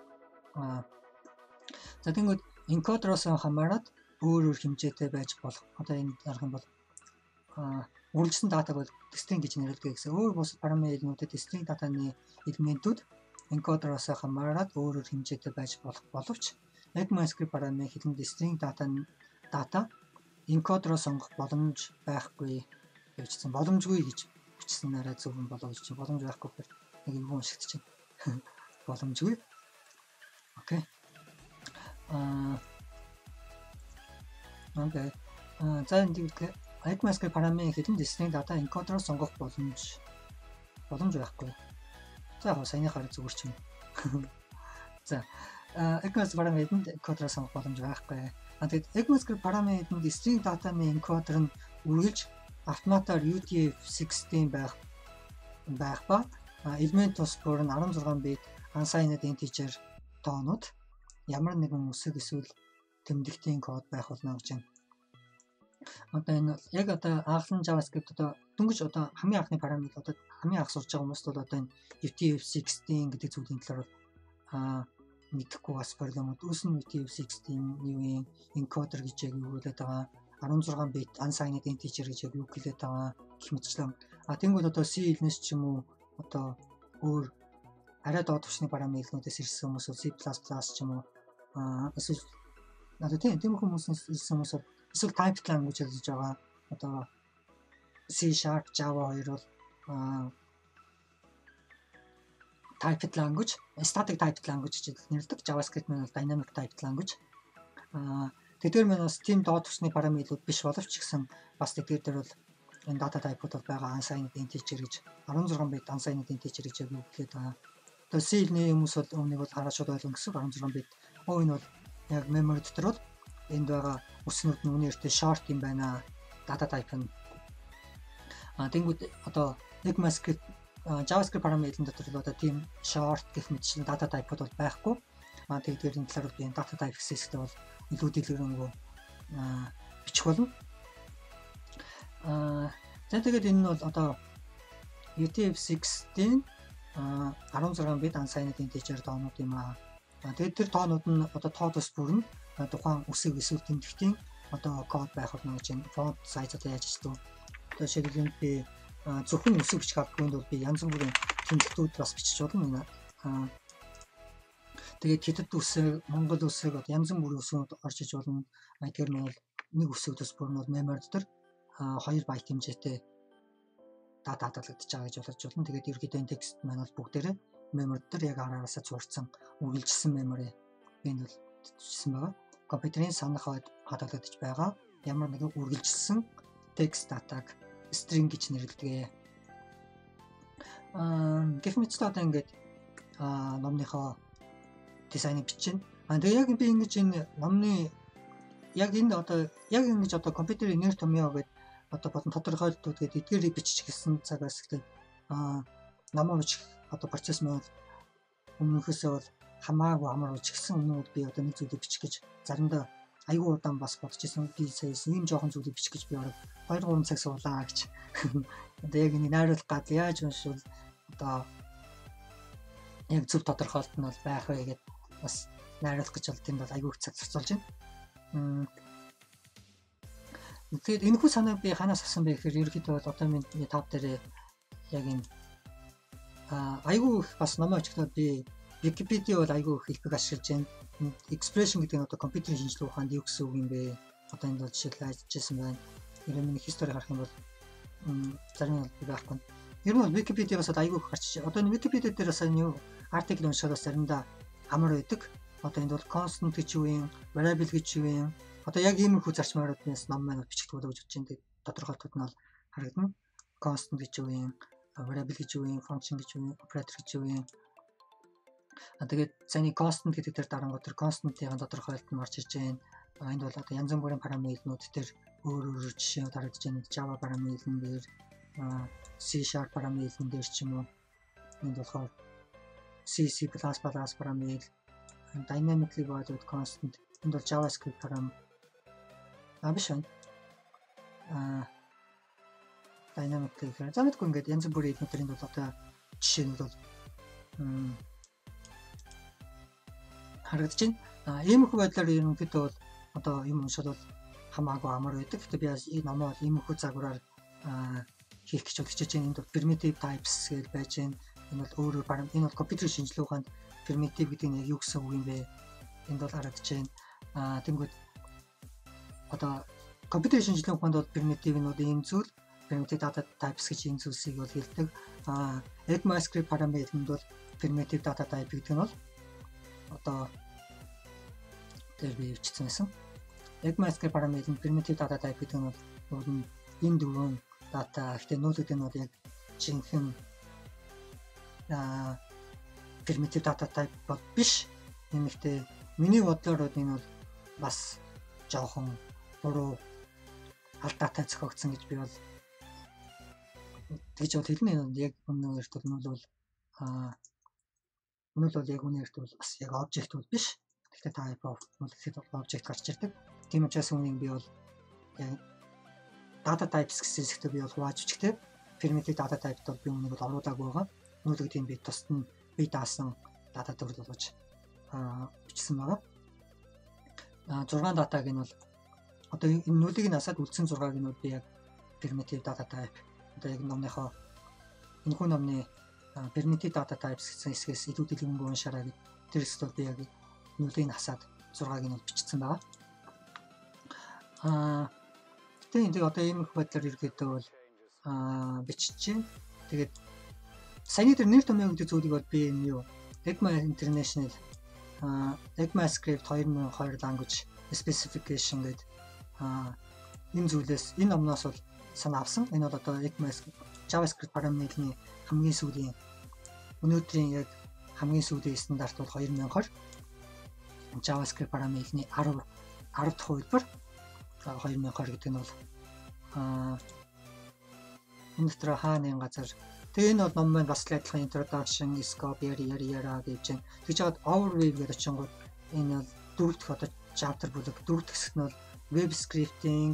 за тэгээд encoder-оос хамаарат өөр хэмжээтэй байж болох. Одоо энэ дарах юм бол үргэлжлэн датаг бол string гэж нэрлэдэг гэсэн. Өөр бус параметруудад string датаны элементүүд encoder-оос хамаарат өөр хэмжээтэй байж болох боловч ECMAScript параметр хэлэнд string дата encoder-оос сонгох боломж байхгүй гэвчсэн. Боломжгүй гэж бичсэн арай зөв юм болоо гэж чинь боломж байхгүй гэхээр нэг юм уншигт чинь боломжгүй. Окей. Окей. За энэ ECMAScript параметр хэлэнд string data encoder-оос сонгох боломж байхгүй. За яг саяныхаар зүгээр ч юм. За ECMAScript параметр encoder-оос сонгох боломж байхгүй. Тэгээд ECMAScript параметрын string data-ны encoder нь үргэлж автоматар UTF-16 байх ба элемент тус бүр нь 16 бит unsigned integer тоонууд ямар нэгэн үсэг эсвэл тэмдэгтийн код байх болно гэж байна. Одоо энэ яг одоо анхны JavaScript одоо дөнгөж одоо хамгийн анхны параметр одоо хамгийн анх сурж байгаа хүмүүст бол одоо энэ UTF-16 гэдэг зүйлийн талаар мэдэхгүй бас проблемууд үүснэ. UTF-16 юу юм encoder гэж яг юу хэлээд байгаа 16 bit unsigned integer гэж яг юу хэлээд байгаа гэх мэтчлэн тэнгууд одоо C хэлнэс ч юм уу одоо өөр арай доод түвшний параметруудаас ирсэн хүмүүс C++ ч юм уу эсвэл одоо тийм хүмүүсээс ирсэн хүмүүс эсвэл typed language гэж байгаа одоо C#, Java хоёр бол typed language, static typed language гэж нэрлэдэг. JavaScript нь dynamic typed language. Тэгэхээр мөн бас тийм доод түвшний параметрууд биш боловч гэсэн бас тэдгээр дээр бол энэ data type-ууд бол байгаа unsigned integer гэж 16 bit unsigned integer гэж яг үгээр байгаа. Одоо C-ний хүмүүс бол өмнөг бол хараад шууд ойлгон гэсэн 16 bit. Энэ бол яг memory дотор бол энд байгаа үснүүд нь үнээртэй short юм байна. Data type нь. Тэнгүүд одоо ECMAScript JavaScript параметрын дотор л одоо тийм short гэх мэтчлэн data type-ууд бол байхгүй. Тэгээд энэ талаар би data type хэсэгтээ бол илүү дэлгэрэнгүй бичих болно. За тэгээд энэ нь бол одоо UTF-16 16 bit unsigned integer тоонууд юм аа. Тэгээд тэр тоонууд нь одоо тоодос бүрэн тухайн үсэг эсвэл тэмдэгтийн одоо код байх болно гэж энэ font size одоо яаж ч гэдэг. Одоо шилжүүлэнд би зөвхөн үсэг бичих авахгүй бол би янз бүрийн тэмдэгтүүд бас бичиж болно. Тэгээд хятад үсэг, монгол үсэг одоо янз бүрийн үсгүүд орж иж болно. Тэгэхээр нь бол нэг үсэг төс бүр нь бол memory дотор 2 byte хэмжээтэй дата хадгалагдаж байгаа гэж болж болно. Тэгээд ерөнхийдөө энэ текст маань бол бүгдээрээ memory дотор яг араасаа зурцсан үргэлжилсэн memory энэ бол бичсэн байгаа. Компьютерийн санах хадгалагдаж байгаа ямар нэгэн үргэлжилсэн текст датаг string гэж нэрлэдэг. Гэх мэт одоо ингээд номныхоо дизайныг бичнэ. Тэгээ яг би ингэж энэ номны яг энэ одоо яг ингэж одоо компьютерийн нэр томьёо гэдэг одоо болон тодорхойлтууд гэдэг эдгээрийг бичих гэсэн цагаас ихтэй намаа бичих одоо процесс маань өмнөхөөсөө бол хамаагүй амар болж гисэн өмнөд би одоо нэг зүйлийг бичих гэж заримдаа айгүй удаан бас бодож ирсэн. Би саяас ийм жоохон зүйлийг бичих гэж би ороод 2-3 цаг суулаа гэж. Одоо яг энэ найруулах гад яаж уншвал одоо яг зөв тодорхойлт нь бол байх вэ гэдэг бас найруулах гэж бол тэнд бол айгүй их цаг зарцуулж байна. Тэгээд энэхүү санааг би ханаас авсан бэ гэхээр ерөнхийдөө бол одоо миний тав дээр яг юм айгүй их бас номоо очихдоо би Википедиа бол айгүй их хэлбэг ашиглаж байна. Expression гэдэг нь одоо компьютерийн шинжилгээ ухаанд юу гэсэн үг юм бэ? Одоо энд бол жишээлбэл ажиллажсэн байна. Ер нь миний хистори харах юм бол зарим нь байхгүй. Ер нь бол Википедиагаас айгүй их гарч одоо энэ Википедиа дээр бас юу артикл уншихад бас заримдаа амар байдаг. Одоо энд бол constant гэж юу юм, variable гэж юу юм. Одоо яг иймэрхүү зарчмаарууднаас ном маань бичигдэх болов гэж бодож байна. Тодорхойлтууд нь бол харагдана. Constant гэж юу юм, variable гэж юу юм, function гэж юу юм, operator гэж юу юм. Тэгээд цааны constant гэдэг дээр дарангууд тэр constant-ийн тодорхойлолт нь орж ирж байна. Энд бол одоо янз бүрийн параметрууд дээр өөр жишээ харагдаж байна. Java параметрын дээр, C# параметрын дээр ч юм уу. Энд болохоор C++ параметр, dynamically valued constant. Энд бол JavaScript параметр. Биш байна. Dynamically гэхээр замдгүй ингээд янз бүрийн эднэрийн бол одоо жишээнүүд бол харагдаж байна. Иймэрхүү байдлаар ерөнхийдөө бол одоо юм уншаад бол хамаагүй амар байдаг. Гэтэ би энэ номоо иймэрхүү загвараар хийх гэж бодож байна. Энд бол primitive types гэж байж байна. Энэ бол өөрөөр параметр, энэ бол компьютерийн шинжилгээ ухаанд primitive гэдэг нь юу гэсэн үг юм бэ? Энд бол харагдаж байна. Тэнгүүд одоо компьютерийн шинжилгээ ухаанд бол primitive нь бол ийм зүйл, primitive data types гэж энэ зүйлсийг бол хэлдэг. ECMAScript параметрынд бол primitive data type гэдэг нь бол одоо дээр би бичсэн байсан. ECMAScript параметрын primitive data type гэдэг нь бол энэ дөрвөн дата ихтэй нүүлүүд нь бол яг жинхэнэ primitive data type бол биш. Нэмэгтэй миний бодлоор энэ бол бас жоохон буруу алдаатай зохиогдсон гэж би бол тэгж бол хэлнэ. Яг үнээр бол мөн бол яг үнээр бол бас яг object бол биш. Гэхдээ type of гэхэд бол object гарч ирдэг. Тийм учраас үнийг би бол яг data types гэсэн хэсэгтээ би бол хувааж өчгтэй. Primitive data type бол би үнийг бол оруулаагүй байгаа. Нүлэг тийм би тусад нь би даасан дата төр болгож бичсэн байгаа. 6 датаг нь бол одоо энэ нүлийг насаад үлдсэн 6-ыг нь би яг primitive data type одоо яг номныхоо энэхүү номны primitive data types гэсэн хэсгээс илүү дэлгэрэнгүй уншаарай гэд тэр хэсэгт би яг нүлийг насаад 6-ыг нь бичсэн байгаа. Тэгээд одоо ийм их байдлаар ерөөдөө бол бичиж байна. Тэгээд саяны тэр нэр томьёо гэдэг зүйлийг бол би энэ юу ECMA International ECMAScript 2002 language specification гэдэг энэ зүйлээс энэ номноос бол санаа авсан. Энэ бол одоо ECMAScript JavaScript параметрын хамгийн сүүлийн өнөөдрийн яг хамгийн сүүлийн стандарт бол 2020 JavaScript параметрын 10 дахь хувилбар 2020 гэдэг нь бол энэ дотор хааны газар тэгээ энэ бол ном маань бас адилхан introduction, scope, яра гэж байна. Тэгж жаад overview гэдэг очингууд энэ бол дөрөв дэх одоо chapter бүлэг дөрөв дэх хэсэг нь бол web scripting,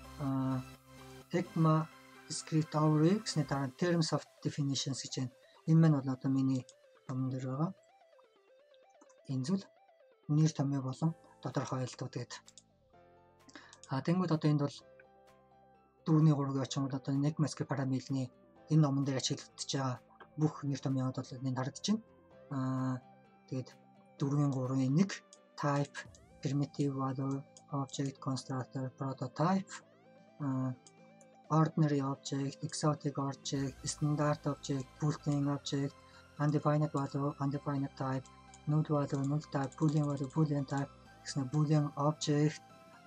ECMAScript overview гэсний дараа terms of definitions гэж байна. Энэ маань бол одоо миний номон дээр байгаа. Энэ зүйл нэр томьёо болон тодорхойлолтууд гэдэг. Тэнгүүд одоо энд бол 4-3-гийн очингууд одоо ECMAScript параметрын энэ номон дээр ажиглагдж байгаа бүх нэр томьёонууд бол энд харагдаж байна. Тэгээд 4-3-ийн 1 type, primitive value, object, constructor, prototype, ordinary object, exotic object, standard object, built-in object, undefined value, undefined type, null value, null type, boolean value, boolean type, boolean object,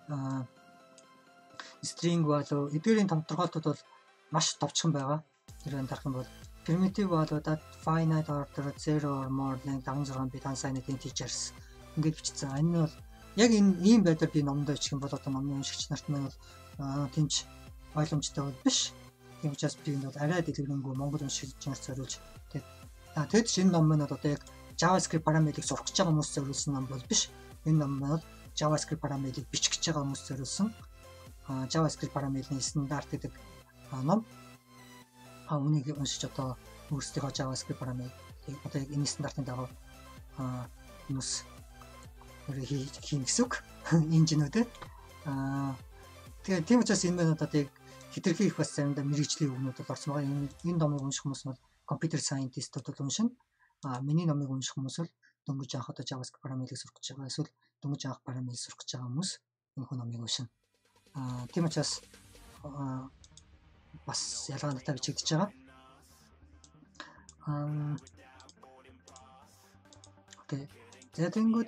string value. Эдгээрийн тодорхойлолтууд бол маш товчхон байгаа. Тэрээр дарах юм бол primitive value that finite order 0 or more length 16 bit unsigned integers ингэж бичсэн. Энэ бол яг энэ ийм байдлаар би номдоо бичих юм бол одоо номын уншигч нарт маань бол тэнч ойлгомжтой биш. Тийм учраас би энэ бол арай дэлгэрэнгүй монгол уншигч нарт зориулж тэгээд энэ ном маань одоо яг JavaScript параметрийг сурах гэж байгаа хүмүүс зориулсан ном бол биш. Энэ ном маань JavaScript параметрийг бичих гэж байгаа хүмүүс зориулсан JavaScript параметрийн стандарт гэдэг ном. Үнийг уншиж одоо өөрсдийнхөө JavaScript параметрийг одоо яг энэ стандартын дагуу хүмүүс хийн гэсэн үг. Инженерүүд. Тэгээд тийм учраас энэ маань одоо яг хэтэрхий их бас заримдаа мэрэгжлийн үгнүүд бол орсон байгаа. Энэ номыг унших хүмүүс бол компьютер сайентистууд бол уншина. Миний номыг унших хүмүүс бол дөнгөж анх одоо JavaScript параметрийг сурах гэж байгаа. Эсвэл дөнгөж анх параметрийг сурах гэж байгаа хүмүүс энэ хүн номыг уншина. Тийм учраас бас ялгаатай бичигдэж байгаа. Окей. Тэгэнгүүт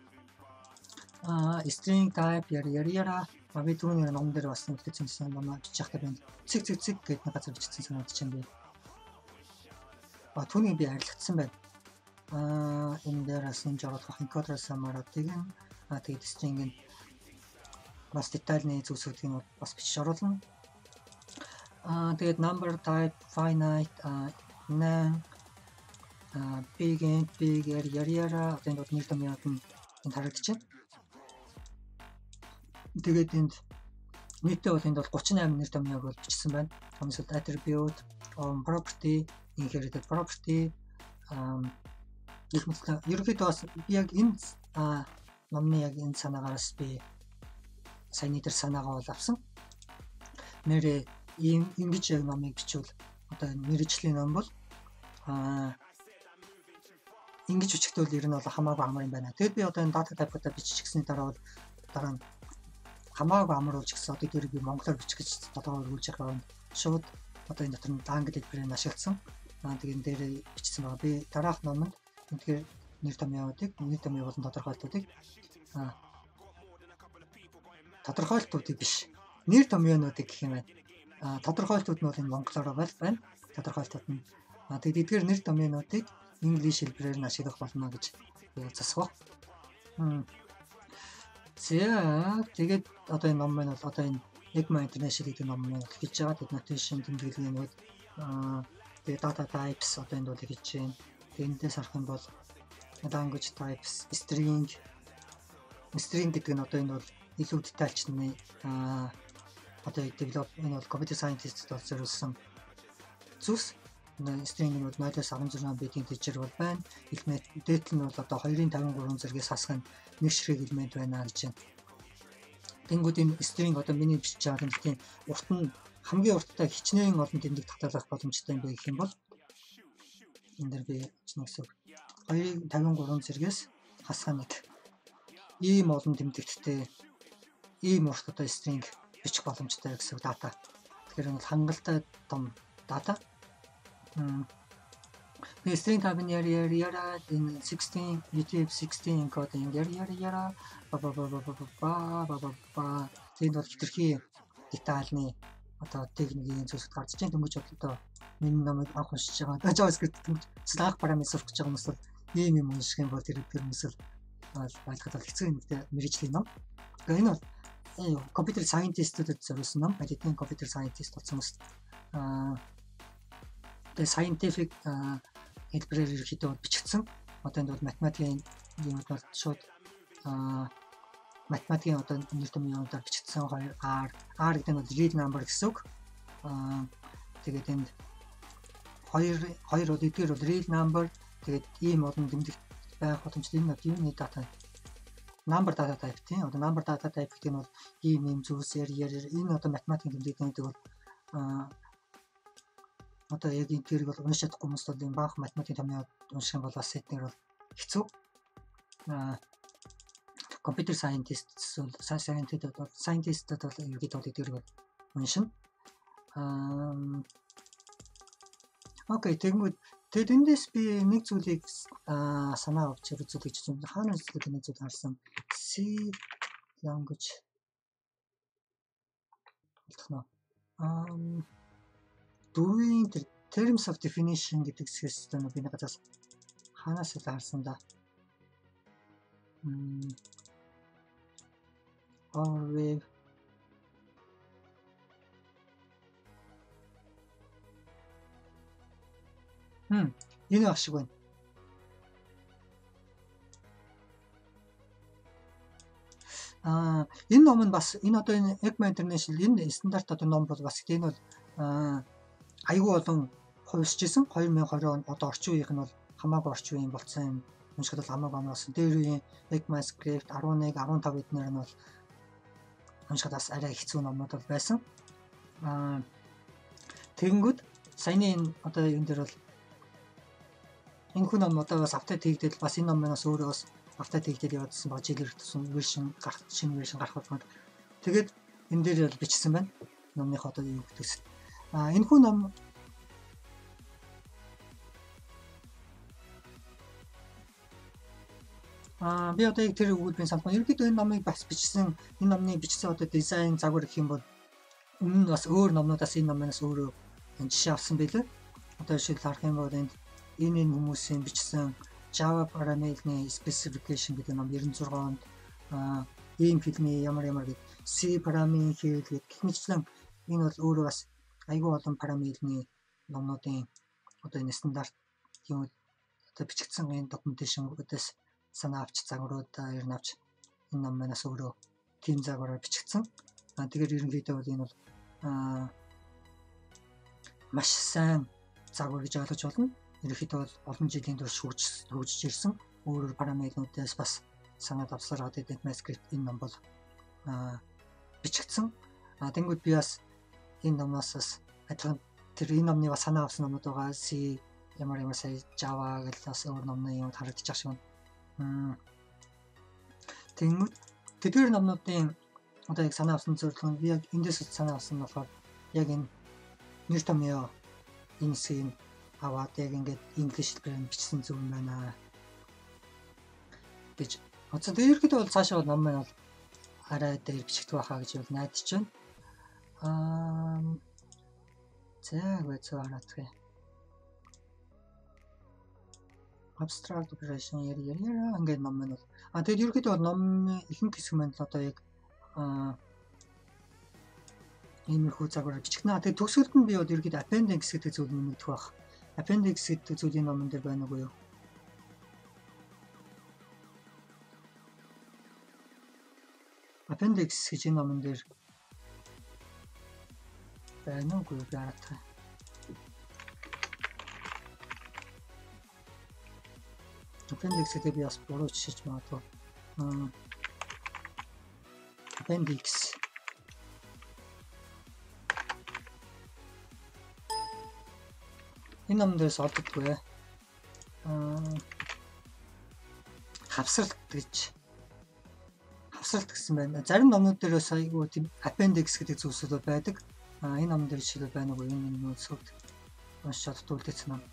string type яра би түрүүний ном дээр бас нэг хэвчээсэн юм бичиж байхдаа би цэг гэдэг нэг газар бичсэн санагдаж байна. Түүнийг би арилгацсан байна. Энэ дээр бас энэ жагаад энкодероос мараад тэгээд string нь бас детальны зүйлсүүдийг бас бичиж оруулна. Тэгээд number type finite name big int big яра одоо нэр томьёод нь харагдаж байна. Тэгээд энд нийтдээ бол энд бол 38 нэр томьёог бол бичсэн байна. Түүнээс attribute, property, inherited property гэх мэт ерөнхийдөө бас яг энэ номны яг энэ санаагаараас би саяны дээр санаагаа бол авсан. Нэрээ ингэж яг номыг бичвэл одоо мэргэжлийн ном бол ингэж бичгдвэл ер нь бол хамаагүй амар юм байна. Тэгэд би одоо энэ data type-уудаа биччихсний дараа нь хамаагүй амар болж гисэн. Одоо дээр би монголоор бичих гэж толгойд үргэлж явах юм. Шууд одоо энэ дотор language editor-ыг ашигласан. Тэгээд дээр бичсэн байгаа. Би дараах номонд тэгэхээр нэр томьёо болон тодорхойлолтуудыг биш. Нэр томьёонуудыг гэх юм байна. Тодорхойлолтууд нь бол энэ монголоор байна. Тодорхойлолтууд нь тэгээд эдгээр нэр томьёонуудыг English хэлбэрээр нь ашиглах болно гэж засах. Тэгээд одоо энэ ном маань бол одоо энэ ECMA International гэдэг ном маань хийж байгаа. Тэгээд notation тэмдэглэгэнүүд тэгээд data types одоо энд бол хийж байна. Тэндээс харах юм бол language types, string гэдэг нь одоо энэ бол илүү детальчны одоо develop энэ бол computer scientist бол зориулсан зүйлс. String нь 0-16 битийн тэжээр бол байна. Элемент data нь бол одоо 2.53 зэрэгээс хасах нэг ширхэг элемент байна гэж байна. Тэнгүүд энэ string одоо миний бичиж байгаа тэмдэгтийн урт нь хамгийн урттай хичнээн олон тэмдэг татгалзах боломжтой юм байх юм бол энэ дэр би нэгсэг 2.53 зэрэгээс хасах нэг ийм олон тэмдэгттэй ийм урт одоо string бичих боломжтой гэсэн дата. Тэгэхээр энэ хангалттай том дата. String type яра in 16 UTF-16 encoding яра тийм бол хэтэрхий детальны одоо техникийн зүйлсүүд гарч ийн дөнгөж бодлоо миний номыг анх уншиж байгаа. JavaScript анх параметр сурах гэж байгаа хүмүүс бол ийм юм унших юм бол тэр хүмүүс л ойлгоход бол хэцүү юм гэдэг мэргэжлийн ном. Тэгээ энэ бол computer scientist-уудад зориулсан ном. Мэдээний computer scientist болсон хүмүүс тэгээ scientific хэлбэрээр ерөөхдөө бичигдсэн. Одоо энэ бол математикийн юмуд бол шууд математикийн одоо нэр томьёонуудаар бичигдсэн R гэдэг нь бол real number гэсэн үг. Тэгээд энд хоёр бол эдгээр бол real number тэгээд ийм олон тэмдэг байх боломжтой энэ юуны дата number data type тийм. Одоо number data type гэдэг нь бол ийм зүйлс энэ одоо математикийн тэмдэг бол одоо яг энэ тэрийг бол уншиж чадахгүй хүмүүс бол энэ баах математикийн томьёо унших юм бол бас эдгээр бол хэцүү. Computer scientistуд бол ерөөд бол эдгээр бол уншина. Окей, тэгэнгүүт эндээс би нэг зүйлийг санаа авч үзүүлэх гэж байна. Хаана үзлээ нэг зүйл харсан. C language doing terms of definition гэдэг хэсгээс би нэг газаас хаанаас л харсан да. Or энэ ашиг байна. Энэ ном нь бас энэ одоо энэ ECMA International энэ стандарт одоо ном бол бас энэ бол айгүй олон хувьсж исэн 2020 он одоо орчин үеийнх нь бол хамаагүй орчин үеийн болсон юм уншихад бол амаг амнаас дээр үеийн ECMAScript 11, 15 эднэр нь бол уншихад бас арай хэцүү номнууд бол байсан. Тэгэнгүүт саяны энэ одоо энэ дээр бол энэ хүн ном одоо бас апдейт хийгдэл бас энэ номноос өөрөө бас апдейт хийгдэл явуулсан баг жилээр тусан вершн гарах шинэ вершн гарах болмод тэгээд энэ дээр бол бичсэн байна. Номных одоо юу гэдэгс. Энэ хүн ном би одоо яг тэр өгүүлбэрийн санал. Ерөнхийдөө энэ номыг бас бичсэн энэ номны бичсэн одоо дизайн загвар гэх юм бол өмнө нь бас өөр номнуудаас энэ номоос өөрөө жишээ авсан байлээ. Одоо жишээл харах юм бол энэ хүмүүсийн бичсэн Java параметрийн specification гэдэг ном 96 онд ийм фильмийн ямар гэдэг C параметрийн хэл гэх мэтчлэн энэ бол өөрөө бас айгүй олон параметрийн номнуудын одоо энэ стандарт юм одоо бичигдсэн энэ докюменташнуудаас санаа авч загваруудаа ер нь авч энэ номоос өөрөө тийм загвараар бичигдсэн. Тэгэхээр ерөнхийдөө бол энэ бол маш сайн загвар гэж ойлгож болно. Ерөнхийдөө бол олон жилийн турш хөгжиж ирсэн өөрөөр параметруудаас бас санаа авсараад ECMAScript энэ ном бол бичигдсэн. Тэнгүүд би бас энэ номоос бас адилхан тэр энэ номны бас санаа авсан номууд байгаа. C ямар сая Java гэл бас өөр номны юм харагдчих шиг байна. Тэнгүүд тэдгээр номнуудын одоо яг санаа авсан зөвлөгөө би яг эндээс санаа авсан нь болохоор яг энэ нэр томьёо энэ хэсгийг аваад яг ингээд English хэлбэрээр бичсэн зүг юм байна гэж. Одоо ерөөхдөө бол цаашаа бол ном маань бол арай дээр бичигдэх байхаа гэж бол найдаж байна. За гоо хараадах юм. Abstract operation ингээд ном маань бол тэгээд ерөөхдөө бол номын ихэнх хэсэг маань л одоо яг иймэрхүү загвараар бичигдэнэ. Тэгээд төгсгөлд нь би бол ерөөхдөө appendix гэдэг зүйл нэмэгдэх байх. Appendix гэдэг зүйлийн номон дээр байна уу юу? Appendix гэж энэ номон дээр байна уу гэж харах. Appendix гэдэг би бас буруу чишиж магадгүй. Appendix энэ номон дээрс олддоггүй. Хавсралт гэсэн байна. Зарим номнууд дээрээс айгүй тийм appendix гэдэг зүйлсүүд байдаг. Энэ номон дээр жишээ байна уу? Энэ нөөцүүд уншаад туулдсан ном.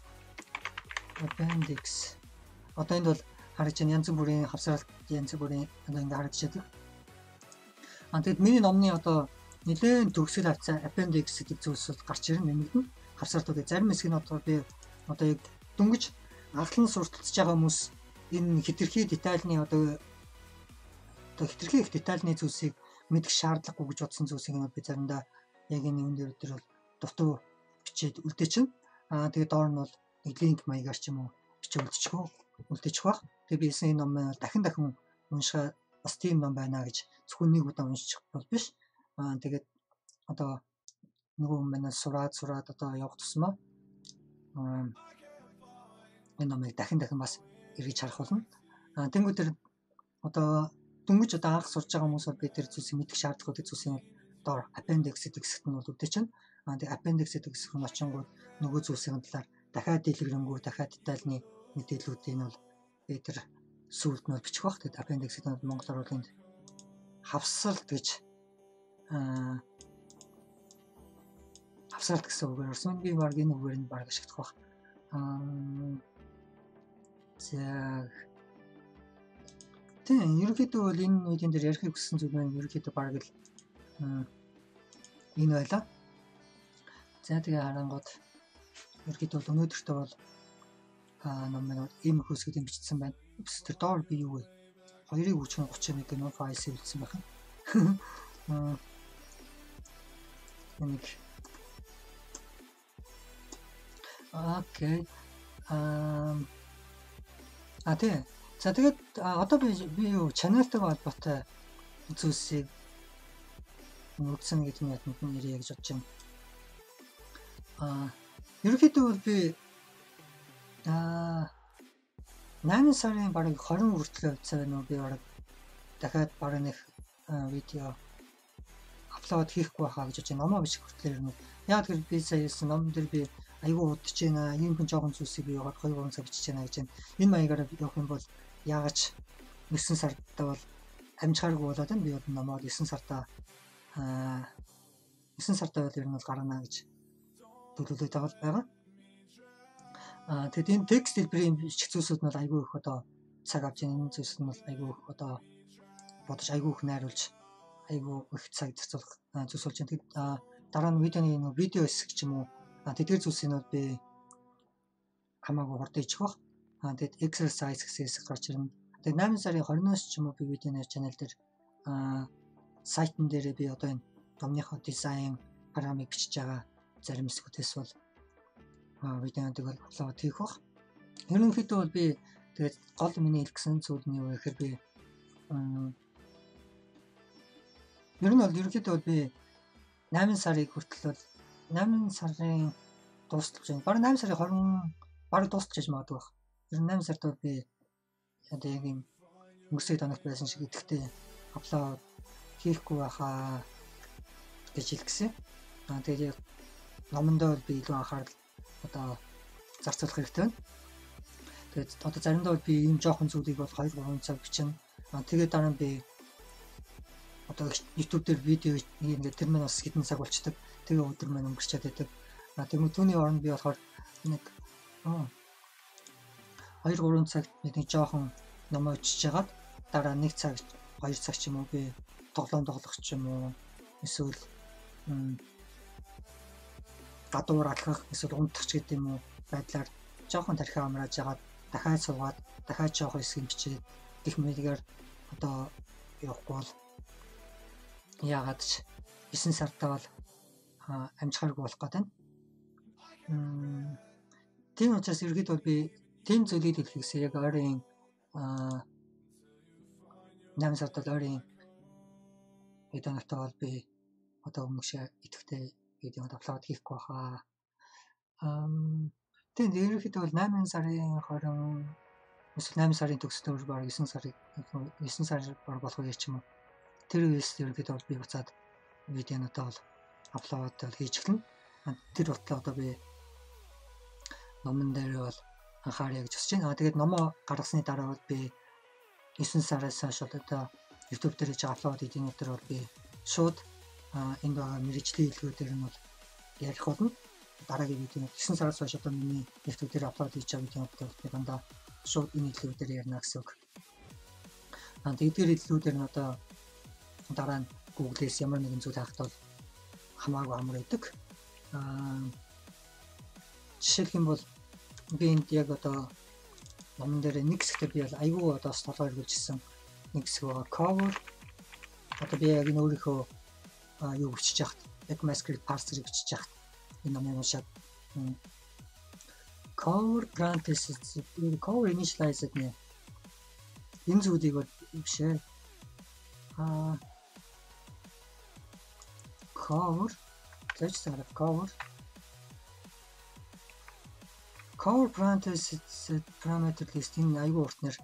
Appendix. Одоо энд бол харж байна янз бүрийн хавсралт янз бүрийн одоо ингэ харагдаж байдаг. Тэгэд миний номны одоо нэлээд төгсгөл хавцаа appendix гэдэг зүйлсүүд гарч ирнэ нэмэгдэнэ. Хавсралтуудыг зарим хэсгийг би одоо яг дөнгөж анхлан сурталчилж байгаа хүмүүс энэ хэтэрхий детальны одоо хэтэрхий их детальны зүйлсийг мэдэх шаардлагагүй гэж бодсон зүйлсийг би заримдаа яг энэ юм дээр бол дутуу бичээд үлдээчихнэ. Тэгээд доор нь бол нэг линк маягаар ч юм уу бичиж үлдээчих баг. Тэгээд бисэн энэ ном дахин уншихаа бас тийм ном байна гэж зөвхөн нэг удаа уншчих бол биш. Тэгээд одоо нөгөө хүмүүс сураад одоо явах тусмаа энэ номыг дахин бас эргэж харах болно. Тэнгүүд тэр одоо дөнгөж одоо анх сурж байгаа хүмүүс бол бид тэр зүйлсийг мэдэх шаардлагатай зүйлсийн доор appendix гэдэг хэсэгт нь бол үлдээчихнэ. Тэгээд appendix гэдэг хэсэг нь очингууд нөгөө зүйлсийн талаар дахиад дэлгэрэнгүй дахиад детальны мэдээллүүдийг нь бол би тэр сүүлд нь бичих бах. Тэгээд appendix гэдэг нь монголоор бол энд хавсралт гэж хавсралт гэсэн үгээр орсон. Би баг энэ үгээр нь баг ашиглах бах. За тийм ерөнхийдөө бол энэ үеийн дээр ярихыг хүссэн зүйл маань ерөнхийдөө баг л энэ байлаа. За тэгээ харангууд ерөнхийдөө бол өнөөдөртөө бол ном маань ийм хөсгөдөө бичсэн байна. Тэр доор би юу вэ? 2.31 гэнэ файл сэвэлсэн байх. Нэг окей. Тийм. За тэгээд одоо би юу чаналтайгаа холбоотой зүйлсийг үзсэн гэдэг нь ятанд нэрээ гэж бодож байна. Ерөнхийдөө бол би 8 сарын бараг 20 хүртэл явцсан байна уу? Би бараг дахиад бараг нэг видео аплод хийхгүй байхаа гэж бодож номоо бичих хүртэл юм. Яг тэр би сая хэлсэн ном дээр би айгүй удаж байна. Ийм хүн жоохон зүйлсийг би яваад 2-3 цаг бичиж байна гэж байна. Энэ маягаараа явах юм бол яагаад 9 сартаа бол амжихааргүй болоод байна. Би бол номоо 9 сартаа бол ер нь бол гаргана гэж төлөвлөд байгаа. Тэгээд энэ текст хэлбэрийн бичих зүйлсүүд нь бол айгүй их одоо цаг авч энэ зүйлс нь бол айгүй их одоо бодож айгүй их найруулж айгүй их цаг зарцуулах зүйлс болж байна. Тэгээд дараа нь видеоны нэг видео хэсэг ч юм уу тэдгээр зүйлсийг бол би хамаагүй хурдан хийчих бах. Тэгээд exercise гэсэн хэсэг гарч ирнэ. Тэгээд 8 сарын 20-оос ч юм уу би видеоны channel дээр сайтн дээр би одоо энэ номныхоо дизайн програмыг бичиж байгаа зарим хэсгүүдээс бол видеодаг бол аплод хийх бах. Ерөнхийдөө бол би тэгээд гол миний хэлэх гэсэн зүйл нь юу вэ гэхээр би ер нь бол ерөнхийдөө би 8 сарыг хүртэл бол 8 сарын дуустал гэж байна. Бараг 8 сарын 20 бараг дуустал гэж магадгүй байх. Ер нь 8 сард бол би одоо яг юм өнгөрсөн тоног байсан шиг идэвхтэй аплод хийхгүй байхаа гэж хэлсэн. Тэгээд яг номондоо бол би илүү анхаарал одоо зарцуулах хэрэгтэй байна. Тэгээд одоо заримдаа бол би ийм жоохон зүйлийг бол 2-3 цаг бичнэ. Тэгээд дараа нь би одоо YouTube дээр видео ингээд тэр мань бас хэдэн цаг болчдөг. Тэгээ өдөр маань өнгөрчээд байдаг. Тэгээд түүний оронд би болохоор нэг 2-3 цагт нэг жоохон номоо бичиж хагаад дараа 1 цаг 2 цаг ч юм уу би тоглоом тоглох ч юм уу эсвэл гадуур алхах эсвэл унтах ч гэдэг юм уу байдлаар жоохон тархиа амрааж хагаад дахиад суугаад дахиад жоохон хэсэг бичээд гэх мэтээр одоо явахгүй бол яагаад ч 9 сартаа бол амжихааргүй болох гэдэг нь. Тийм учраас ерөөдөө би тийм зүйлийг хэлхийгсээ яг ойрын 8 сард бол ойрын видеонотой бол би одоо өмнөх шиг идэвхтэй видеод аплод хийхгүй хаа. Тэгээд ерөөдөө бол 8 сарын 20 эсвэл 8 сарын төгсдөө баг 9 сар баг болох үе ч юм уу. Тэр үеэс ерөөдөө бол би буцаад видеонуудаа бол аплод хийж эхэлнэ. Тэр бодлоо одоо би номон дээр бол анхаарья гэж хүсэж байна. Тэгээд номоо гаргасны дараа бол би 9 сараас хойш одоо YouTube дээр хийж аплод хийх дээр бол би шууд энд байгаа мэргэжлийн хэлгүүдээр нь бол ярих болно. Дараагийн видео 9 сараас хойш одоо миний YouTube дээр аплод хийж байгаа видеонууд би дандаа шууд энэ хэлгүүдээр ярина гэсэн үг. Тэгээд тэр хэллүүдээр нь одоо дараа нь Google-с ямар нэгэн зүйл харахад бол хамаагүй амар байдаг. Жишээлх юм бол би энд яг одоо номон дээр нэг хэсгээр би бол айгүй одоо столоо хэрэгжилсэн нэг хэсэг байгаа. Cover одоо би яг энэ өөрийнхөө юу бичиж яхад ECMAScript parser-ыг бичиж яхад энэ номыг уншаад cover parentheses cover initialize гэдэг энэ зүйлийг бол бишээ cover parentheses parameter list энэ айгүй урт нэр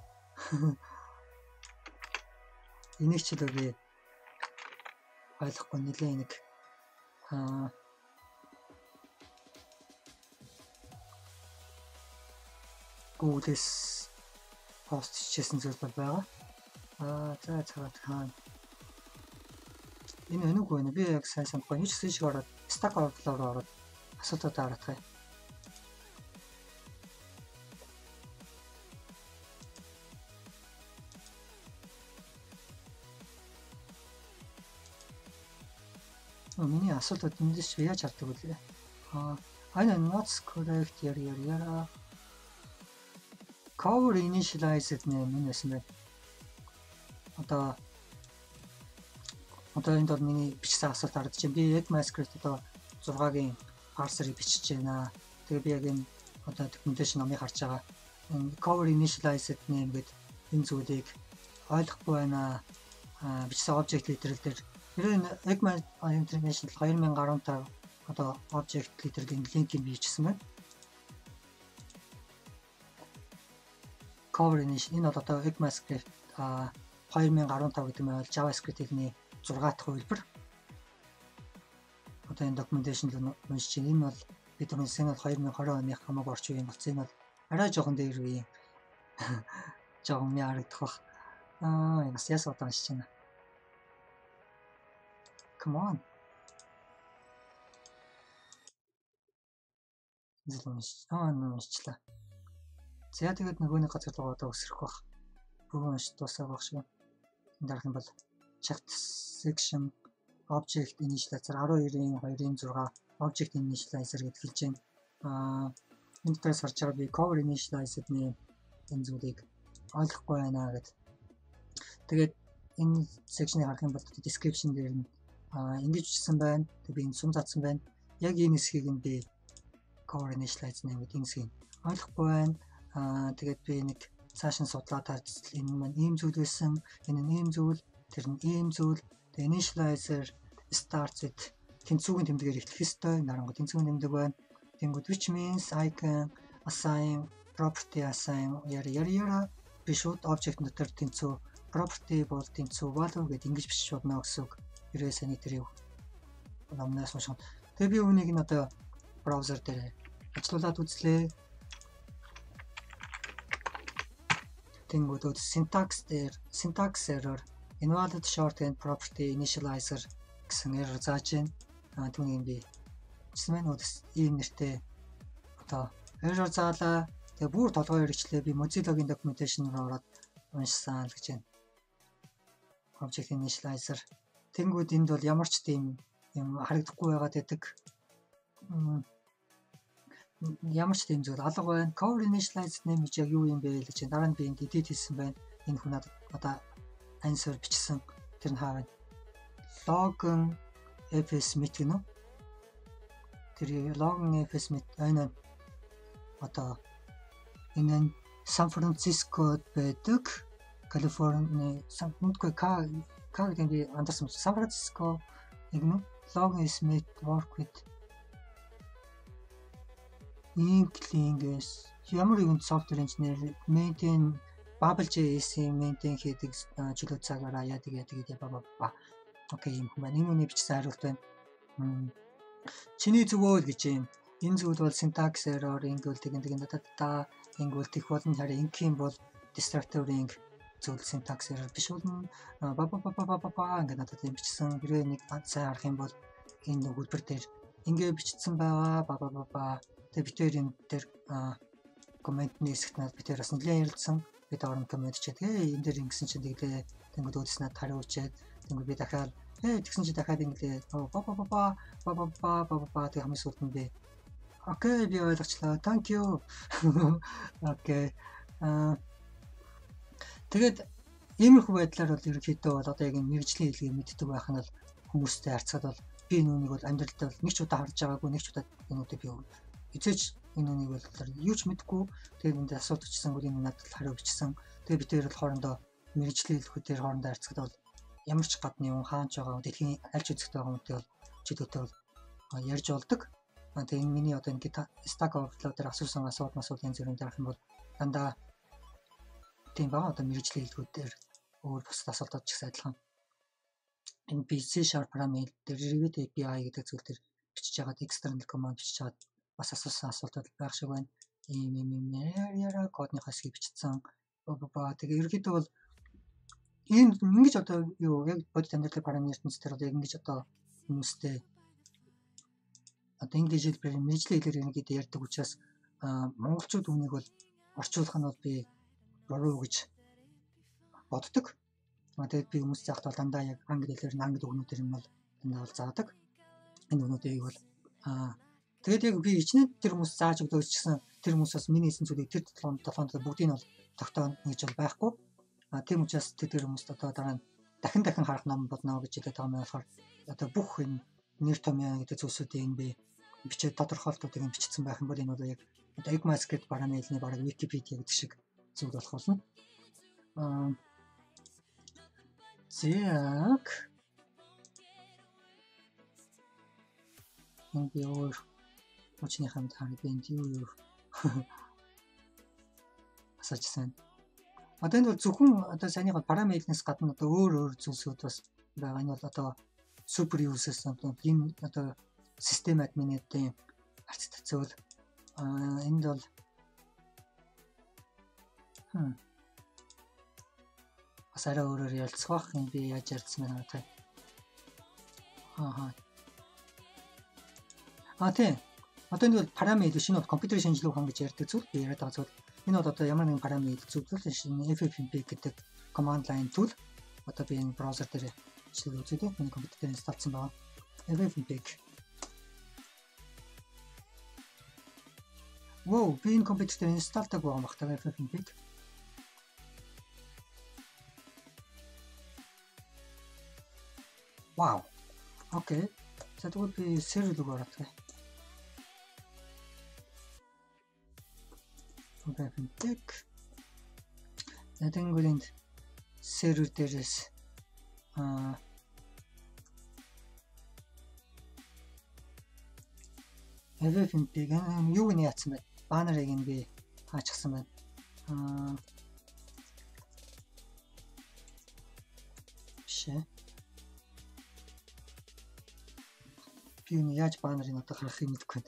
энийг ч л би ойлгохгүй нэлээ нэг Google-с пост хийсэн зүйл бол байгаа. За цагаад энэ өнөг байна. Би яг сайн санахгүй. Нэг шиг ороод Stack Overflow руу ороод асуудал хараадах. Миний асуудал эндээс яаж хардаг вэ? I'm not correct яа. Cover initialized нэмэн байсан байна. Одоо энд бол миний бичсэн асуулт харагдаж байна. Би ECMAScript одоо 6-гийн парсерыг бичиж байна. Тэгээ би яг энэ одоо documentation номыг харж байгаа. Cover initialized нэм гэдэг энэ зүйлийг ойлгохгүй байна. Бичсэн object literal дээр энэ ECMAScript International 2015 одоо object literal-ийн линкийг бичсэн байна. cover энэ бол одоо ECMAScript 2015 гэдэг нь бол JavaScript-ийн 6 дахь хувилбар. Одоо энэ documentation л уншиж чинь энэ бол бид энэ бол 2020 оны хамаагүй орчин үеийн болсон. Энэ бол арай жоохон дээр үеийн жоохон юм харагдах бах. Бас яс одоо уншиж байна. Come on. Уншчлаа. За тэгээд нөгөөний газар руу одоо өсрөх бах. Бүгэн уншиж дуусах бах шиг. Энэ дарах юм бол chat section object initializer 12.2.6 object initializer гэж хэлж байна. Энэ дээр сарж байгаа би cover initializer-ны энэ зүйлийг ойлгохгүй байна гэдэг. Тэгээд энэ section-ыг харах юм бол description дээр нь ингэж бичсэн байна. Тэгээд би энэ сум заасан байна. Яг энэ хэсгийг нь би cover initializer нэмээд энэ хэсгийг ойлгохгүй байна. Тэгээд би нэг цааш нь судлаад харж энэ маань ийм зүйл байсан. Энэ нь ийм зүйл, тэр нь ийм зүйл. Тэгээд initializer starts with тэнцвүүгийн тэмдгээр эхлэх ёстой. Нарангууд тэнцвүүгийн тэмдэг байна. Тэнгүүд which means I can assign property assign яра би шууд object дотор тэнцүү property бол тэнцүү value гэдэг ингэж бичиж болно гэсэн үг. Ерөөсөө нэг тэр юу намнаас уншаад. Тэгээ би үүнийг нь одоо браузер дээр ажиллуулад үзлээ. Тэнгүүд syntax error invalid shorthand property initializer гэсэн error зааж байна. Түүнийг би бичсэн байна. Ийм нэртэй одоо error заалаа. Тэгээ бүр толгой хэрэгчлээ. Би Mozilla-гийн documentation руу ороод уншсан л гэж байна. Object initializer. Тэнгүүд энд бол ямар ч тийм юм харагдахгүй байгаад байдаг. Ямар ч тийм зүйл алга байна. Cover initializer нэмж яг юу юм бэ гэж дараа нь би энд edit хийсэн байна. Энэ хүн одоо answer бичсэн. Тэр нь хаа байна? Login fs meet гэнэ. Тэр login fs meet байна. Одоо энэ Сан Францискод байдаг. Калифорни самтгүй К гэдэг би андарсан. Сан Франциско нэгэн login is meet work with Inkling's ямар нэгэн software engineer maintain Bubble.js maintain хийдэг чөлөө цагаараа яадаг баба. Окей юм байна. Энэ үний бичсэн хариулт байна. Чиний зүгөө л гэж юм. Энэ зүйл бол syntax error ингүүл тэгэн дата ингүүл тех болно. Харин инкийн бол destructor-ийн зүйл syntax error биш болно. Баба ингээд надад юм бичсэн. Хэрвээ нэг сайн харах юм бол энэ хөлбөр дээр ингээ бичсэн байгаа. Баба. Тэгээ битээр энэ дээр комментны хэсэгт надад битээр бас нэлээд ярилцсан. Бид орон коммент чихэд энэ дээр ингэсэн чинь тэглээ. Тэнгүүд өөдс надад хариулчаад тэнгүүд би дахиад тэгсэн чи дахиад инглээ. Баба тэг хамгийн сүүлд нь би окей би ойлгочлаа. Thank you. Окей. Тэгээд иймэрхүү байдлаар бол ерөнхийдөө бол одоо яг энэ мэргэжлийн хэлгийг мэддэг байх нь бол хүмүүстэй харьцаад бол би нүунийг бол амьдралдаа бол нэг ч удаа харж байгаагүй, нэг ч удаа энүүдээ би эцээч энэ нүунийг бол юу ч мэдэхгүй. Тэгээд энд асуудаг чсэн гол энэ надад хариу бичсэн. Тэгээд бид тэр бол хоорондоо мэргэжлийн хэлхүүдээр хоорондоо харьцаад бол ямар ч гадны хүн хаанч байгаа дэлхийн аль ч үзэгтэй байгаа хүнтэй бол чөлөөтэй бол ярьж болдог. Тэгээд энэ миний одоо энэ Stack Overflow дээр асуусан асуултын зэрэг дарах юм бол дандаа тийм баа одоо мэргэжлийн хэлхүүдээр өөр бусад асуултууд ч гэсэн адилхан. Энэ C# parameter дээр Revit API гэдэг зүйл дээр бичиж байгаа external command бичиж байгаа бас асуусан асуултууд байх шиг байна. Яра кодны хэсгийг бичсэн. Тэгээ ерөнхийдөө бол энэ ингэж одоо юу яг бодит амьдралын параметрс дээр яг ингэж одоо хүмүүстэй одоо ингэж хэлбэрээр мэргэжлийн хэлээр ингэж ярьдаг учраас монголчууд үнийг бол орчуулах нь бол би буруу гэж боддог. Тэгээд би хүмүүс заахад бол дандаа яг англи хэлээр англи үгнүүдээр нь бол дандаа бол заадаг. Энэ үгнүүдийг бол тэгээд яг би ичнээн тэр хүмүүс зааж өгдөөс ч гэсэн тэр хүмүүс бас миний хэлсэн зүйлийг тэр 7 бүгдийг нь бол тогтооно гэж бол байхгүй. Тийм учраас тэр хүмүүст одоо дараа нь дахин харах ном болно гэж хэлээд байгаа юм болохоор одоо бүх энэ нэр томьёо гэдэг зүйлсүүдийг энэ би бичээд тодорхойлтуудыг нь бичсэн байх юм бол энэ бол яг одоо ECMAScript параметрны бараг Wikipedia гэдэг шиг зүйл болох болно. Так. Энэ би өөр очны хамт хараад энэ юу асаачсан. Одоо энэ бол зөвхөн одоо саяны параметрээс гадна одоо өөр зүйлсүүд бас байгаа. Энэ бол одоо супер юусээс одоо энэ одоо систем админуудын арцтай зүйл. Энд бол бас арай өөрөөр ярилцах бах. Энэ би яаж ярилцсан байна гэх. Тийм. Одоо энэ бол параметр шинэ бол компьютерийн шинжилгээ ухаан гэж ярьдаг зүйл. Би яриад байгаа зүйл. Энэ бол одоо ямар нэгэн параметр зөвлөл шинэ FFmpeg гэдэг command line tool. Одоо би энэ браузер дээр шинжилгээ үзье тийм. Миний компьютер дээр инсталлсан байгаа. FFmpeg. Wow, би энэ компьютер дээр инсталлдаг байгаа юм байна FFmpeg. Wow. Окей. За тэгвэл би сервер рүү орох гэх. FFmpeg. Тэнгүүл энд сервер дээрээс FFmpeg юу гэнэ яатсан бэ? Баннерыг нь би хаачихсан байна. Бишээ. Би энэ яаж баннерыг одоо харахыг мэдэхгүй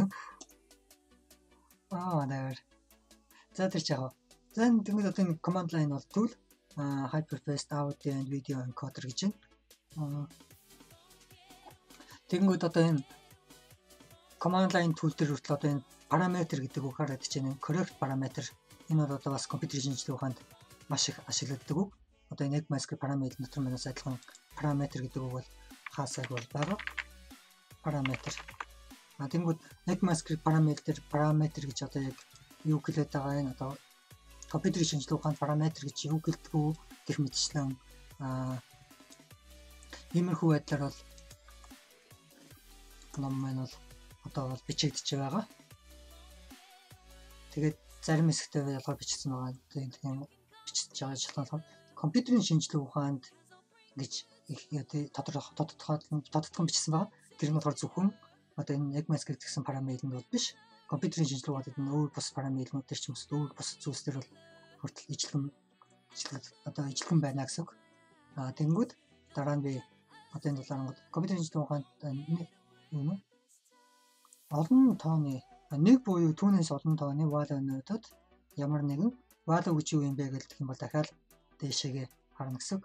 байна. Нэр. За тэр чаав. За тэгвэл одоо энэ command line бол tool hyperfast audio and video encoder гэж байна. Тэгэнгүүт одоо энэ command line tool дээр хүртэл одоо энэ параметр гэдэг үг хараад чинь correct parameter энэ бол одоо бас компьютерийн шинжилгээ ухаанд маш их ашиглагддаг үг. Одоо энэ ECMAScript параметр дотор манаас адилхан параметр гэдэг үг бол хаасайг бол байгаа. Параметр. Тэгэнгүүт ECMAScript параметр гэж одоо яг юу гэлээд байгаа энэ одоо компьютерийн шинжилгээ ухаанд параметр гэж юу гэлдэг үү гэх мэтчлэн иймэрхүү байдлаар бол ном маань бол одоо бол бичигдэж байгаа. Тэгээд зарим хэсэгтээ ялгаа бичсэн байгаа. Тийм бичиж байгаа шалтгаан компьютерийн шинжилгээ ухаанд гэж тодтогхон бичсэн байгаа. Тэр нь болохоор зөвхөн одоо энэ ECMAScript гэсэн параметрууд бол биш. Компьютерийн шинжилгээ ухаанд энэ өөр бус параметрууд төр ч юм уу өөр бус зүйлс төр бол хүртэл ижилхэн байна гэсэн үг. Тэнгүүд дараа нь би одоо энэ бол компьютерийн шинжилгээ ухаанд олон тооны нэг буюу түүнээс олон тооны value-нуудад ямар нэгэн value гэж юу юм бэ гэдэг юм бол дахиад дээшээгээ харна гэсэн үг.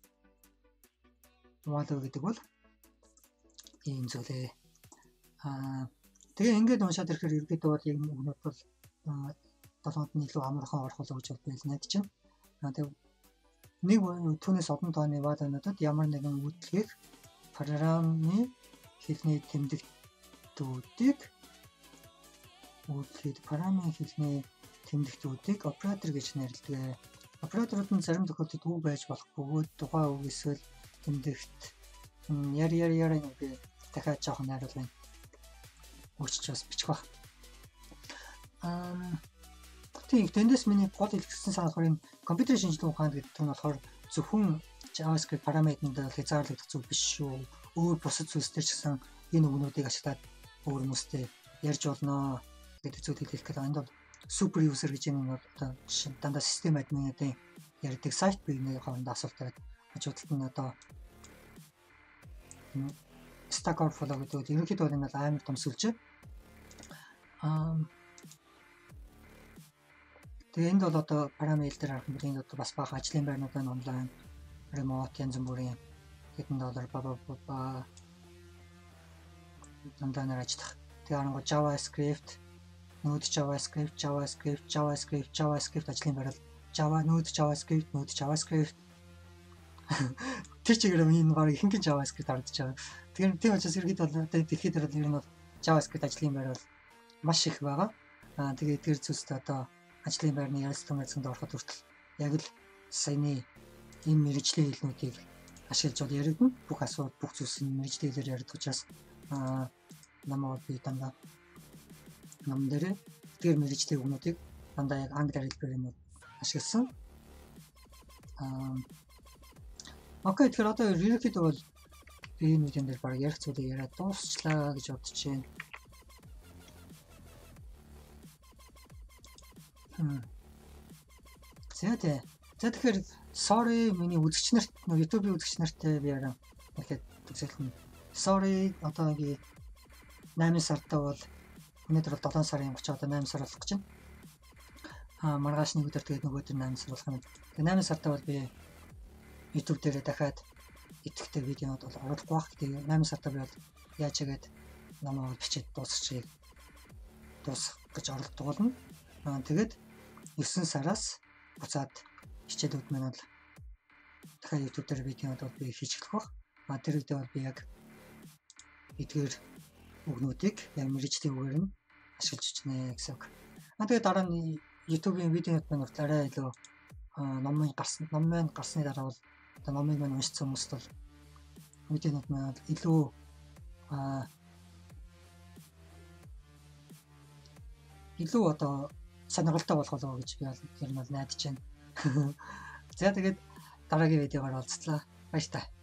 Value гэдэг бол ийм зүйлээ. Тэгээ ингээд уншаад ирэхээр ерөөдөө бол яг өнөөдөр бол толгойд нь илүү амархан орох болов гэж бодож найдаж байна. Тэгээ нэг түүнээс олон тооны value-нуудад ямар нэгэн үйлдэлийг програмны хэлний тэмдэгтүүдийг параметрын хэлний тэмдэгтүүдийг оператор гэж нэрлэдэг. Операторууд нь зарим тохиолдолд үг байж болох бөгөөд тухайн үг эсвэл тэмдэгт яар би дахиад жоохон найруулга байна. Өчч бас бичих баг. Тийм тэндээс миний гол хэлсэн санаахаар энэ компьютерийн шинжилгээ ухаанд гэдэг нь болохоор зөвхөн JavaScript параметруудад хязгаарлагдах зүйл биш шүү. Өөр бусад зүйлстэй ч гэсэн энэ үгнүүдийг ашиглаад өөр хүмүүстэй ярьж болно гэдэг зүйл хэлэх гэдэг. Энд бол супер юзер гэж энэ одоо дандаа систем админуудын ярьдаг сайт биений хооронд асуулт тавиад хажуудалд нь одоо Stack Overflow гэдэг ерөнхийдөө бол энэ бол амар том сүлжээ. Тэгээ энд бол одоо параметр дээр харах юм бол энд одоо бас бага ажлын байрнууд байна, онлайн, remote янз бүрийн хэдэн доллар баба дандаа ажиллах. Тэгээ харангуй JavaScript, Node JavaScript ажлын байрал Node JavaScript тэр чигээр энэ баг ихэнх JavaScript харагдаж байгаа. Тэгэхээр тийм учраас ерөөд бол одоо дэлхийд дээр ер нь бол JavaScript ажлын байр бол маш их байгаа. Тэгээд тэр зүйлстэй одоо ажлын байрны ярилцлаганд ороход хүртэл яг л саяны энэ мэргэжлийн хэлнүүдийг ашиглаж бол яригдана. Бүх асуудал бүх зүйлс мэргэжлийн хэлээр яригдах учраас намайг би дандаа ном дээр тэр мэргэжлийн өгнүүдийг дандаа яг англи хэлбэрээр ашигласан. Окей, тэгэхээр одоо ерөнхийдөө бол би энэ үеийн дээр баг ярих зүйлийг яриад дуусчлаа гэж бодож байна. За тий. За тэгэхээр sorry миний үзэгч нарт YouTube-ийн үзэгч нартай би яран ихэд төгсөлтөн. Sorry одоо ингээ 8 сартаа бол өнөөдөр бол 7 сарын 30 одоо 8 сар болох гэж байна. Маргааш нэг өдөр тэгээд нөгөө өдөр 8 сар болох юм. Тэгээд 8 сартаа бол би YouTube дээр дахиад идэвхтэй видеонууд бол оруулахгүй байх. Тэгээд 8 сартаа би бол яаж игээд намайг бичээд дуусчих гэж оролддог болно. Тэгээд 9 сараас буцаад хичээлүүд маань бол дахиад YouTube дээр видеонууд би хийж эхлэх баг. Тэр үед бол би яг эдгээр үгнүүдийг яг мэргэжлийн үгээр нь ашиглаж бичнэ гэсэн үг. Тэгээд дараа нь YouTube-ийн видеонууд маань бол арай илүү номын гарсны дараа бол одоо номыг маань уншсан хүмүүст бол видеонууд маань илүү одоо сонирхолтой болох болов гэж би ер нь найдаж байна. За тэгээд дараагийн видеогоор уулзлаа. Баяр та.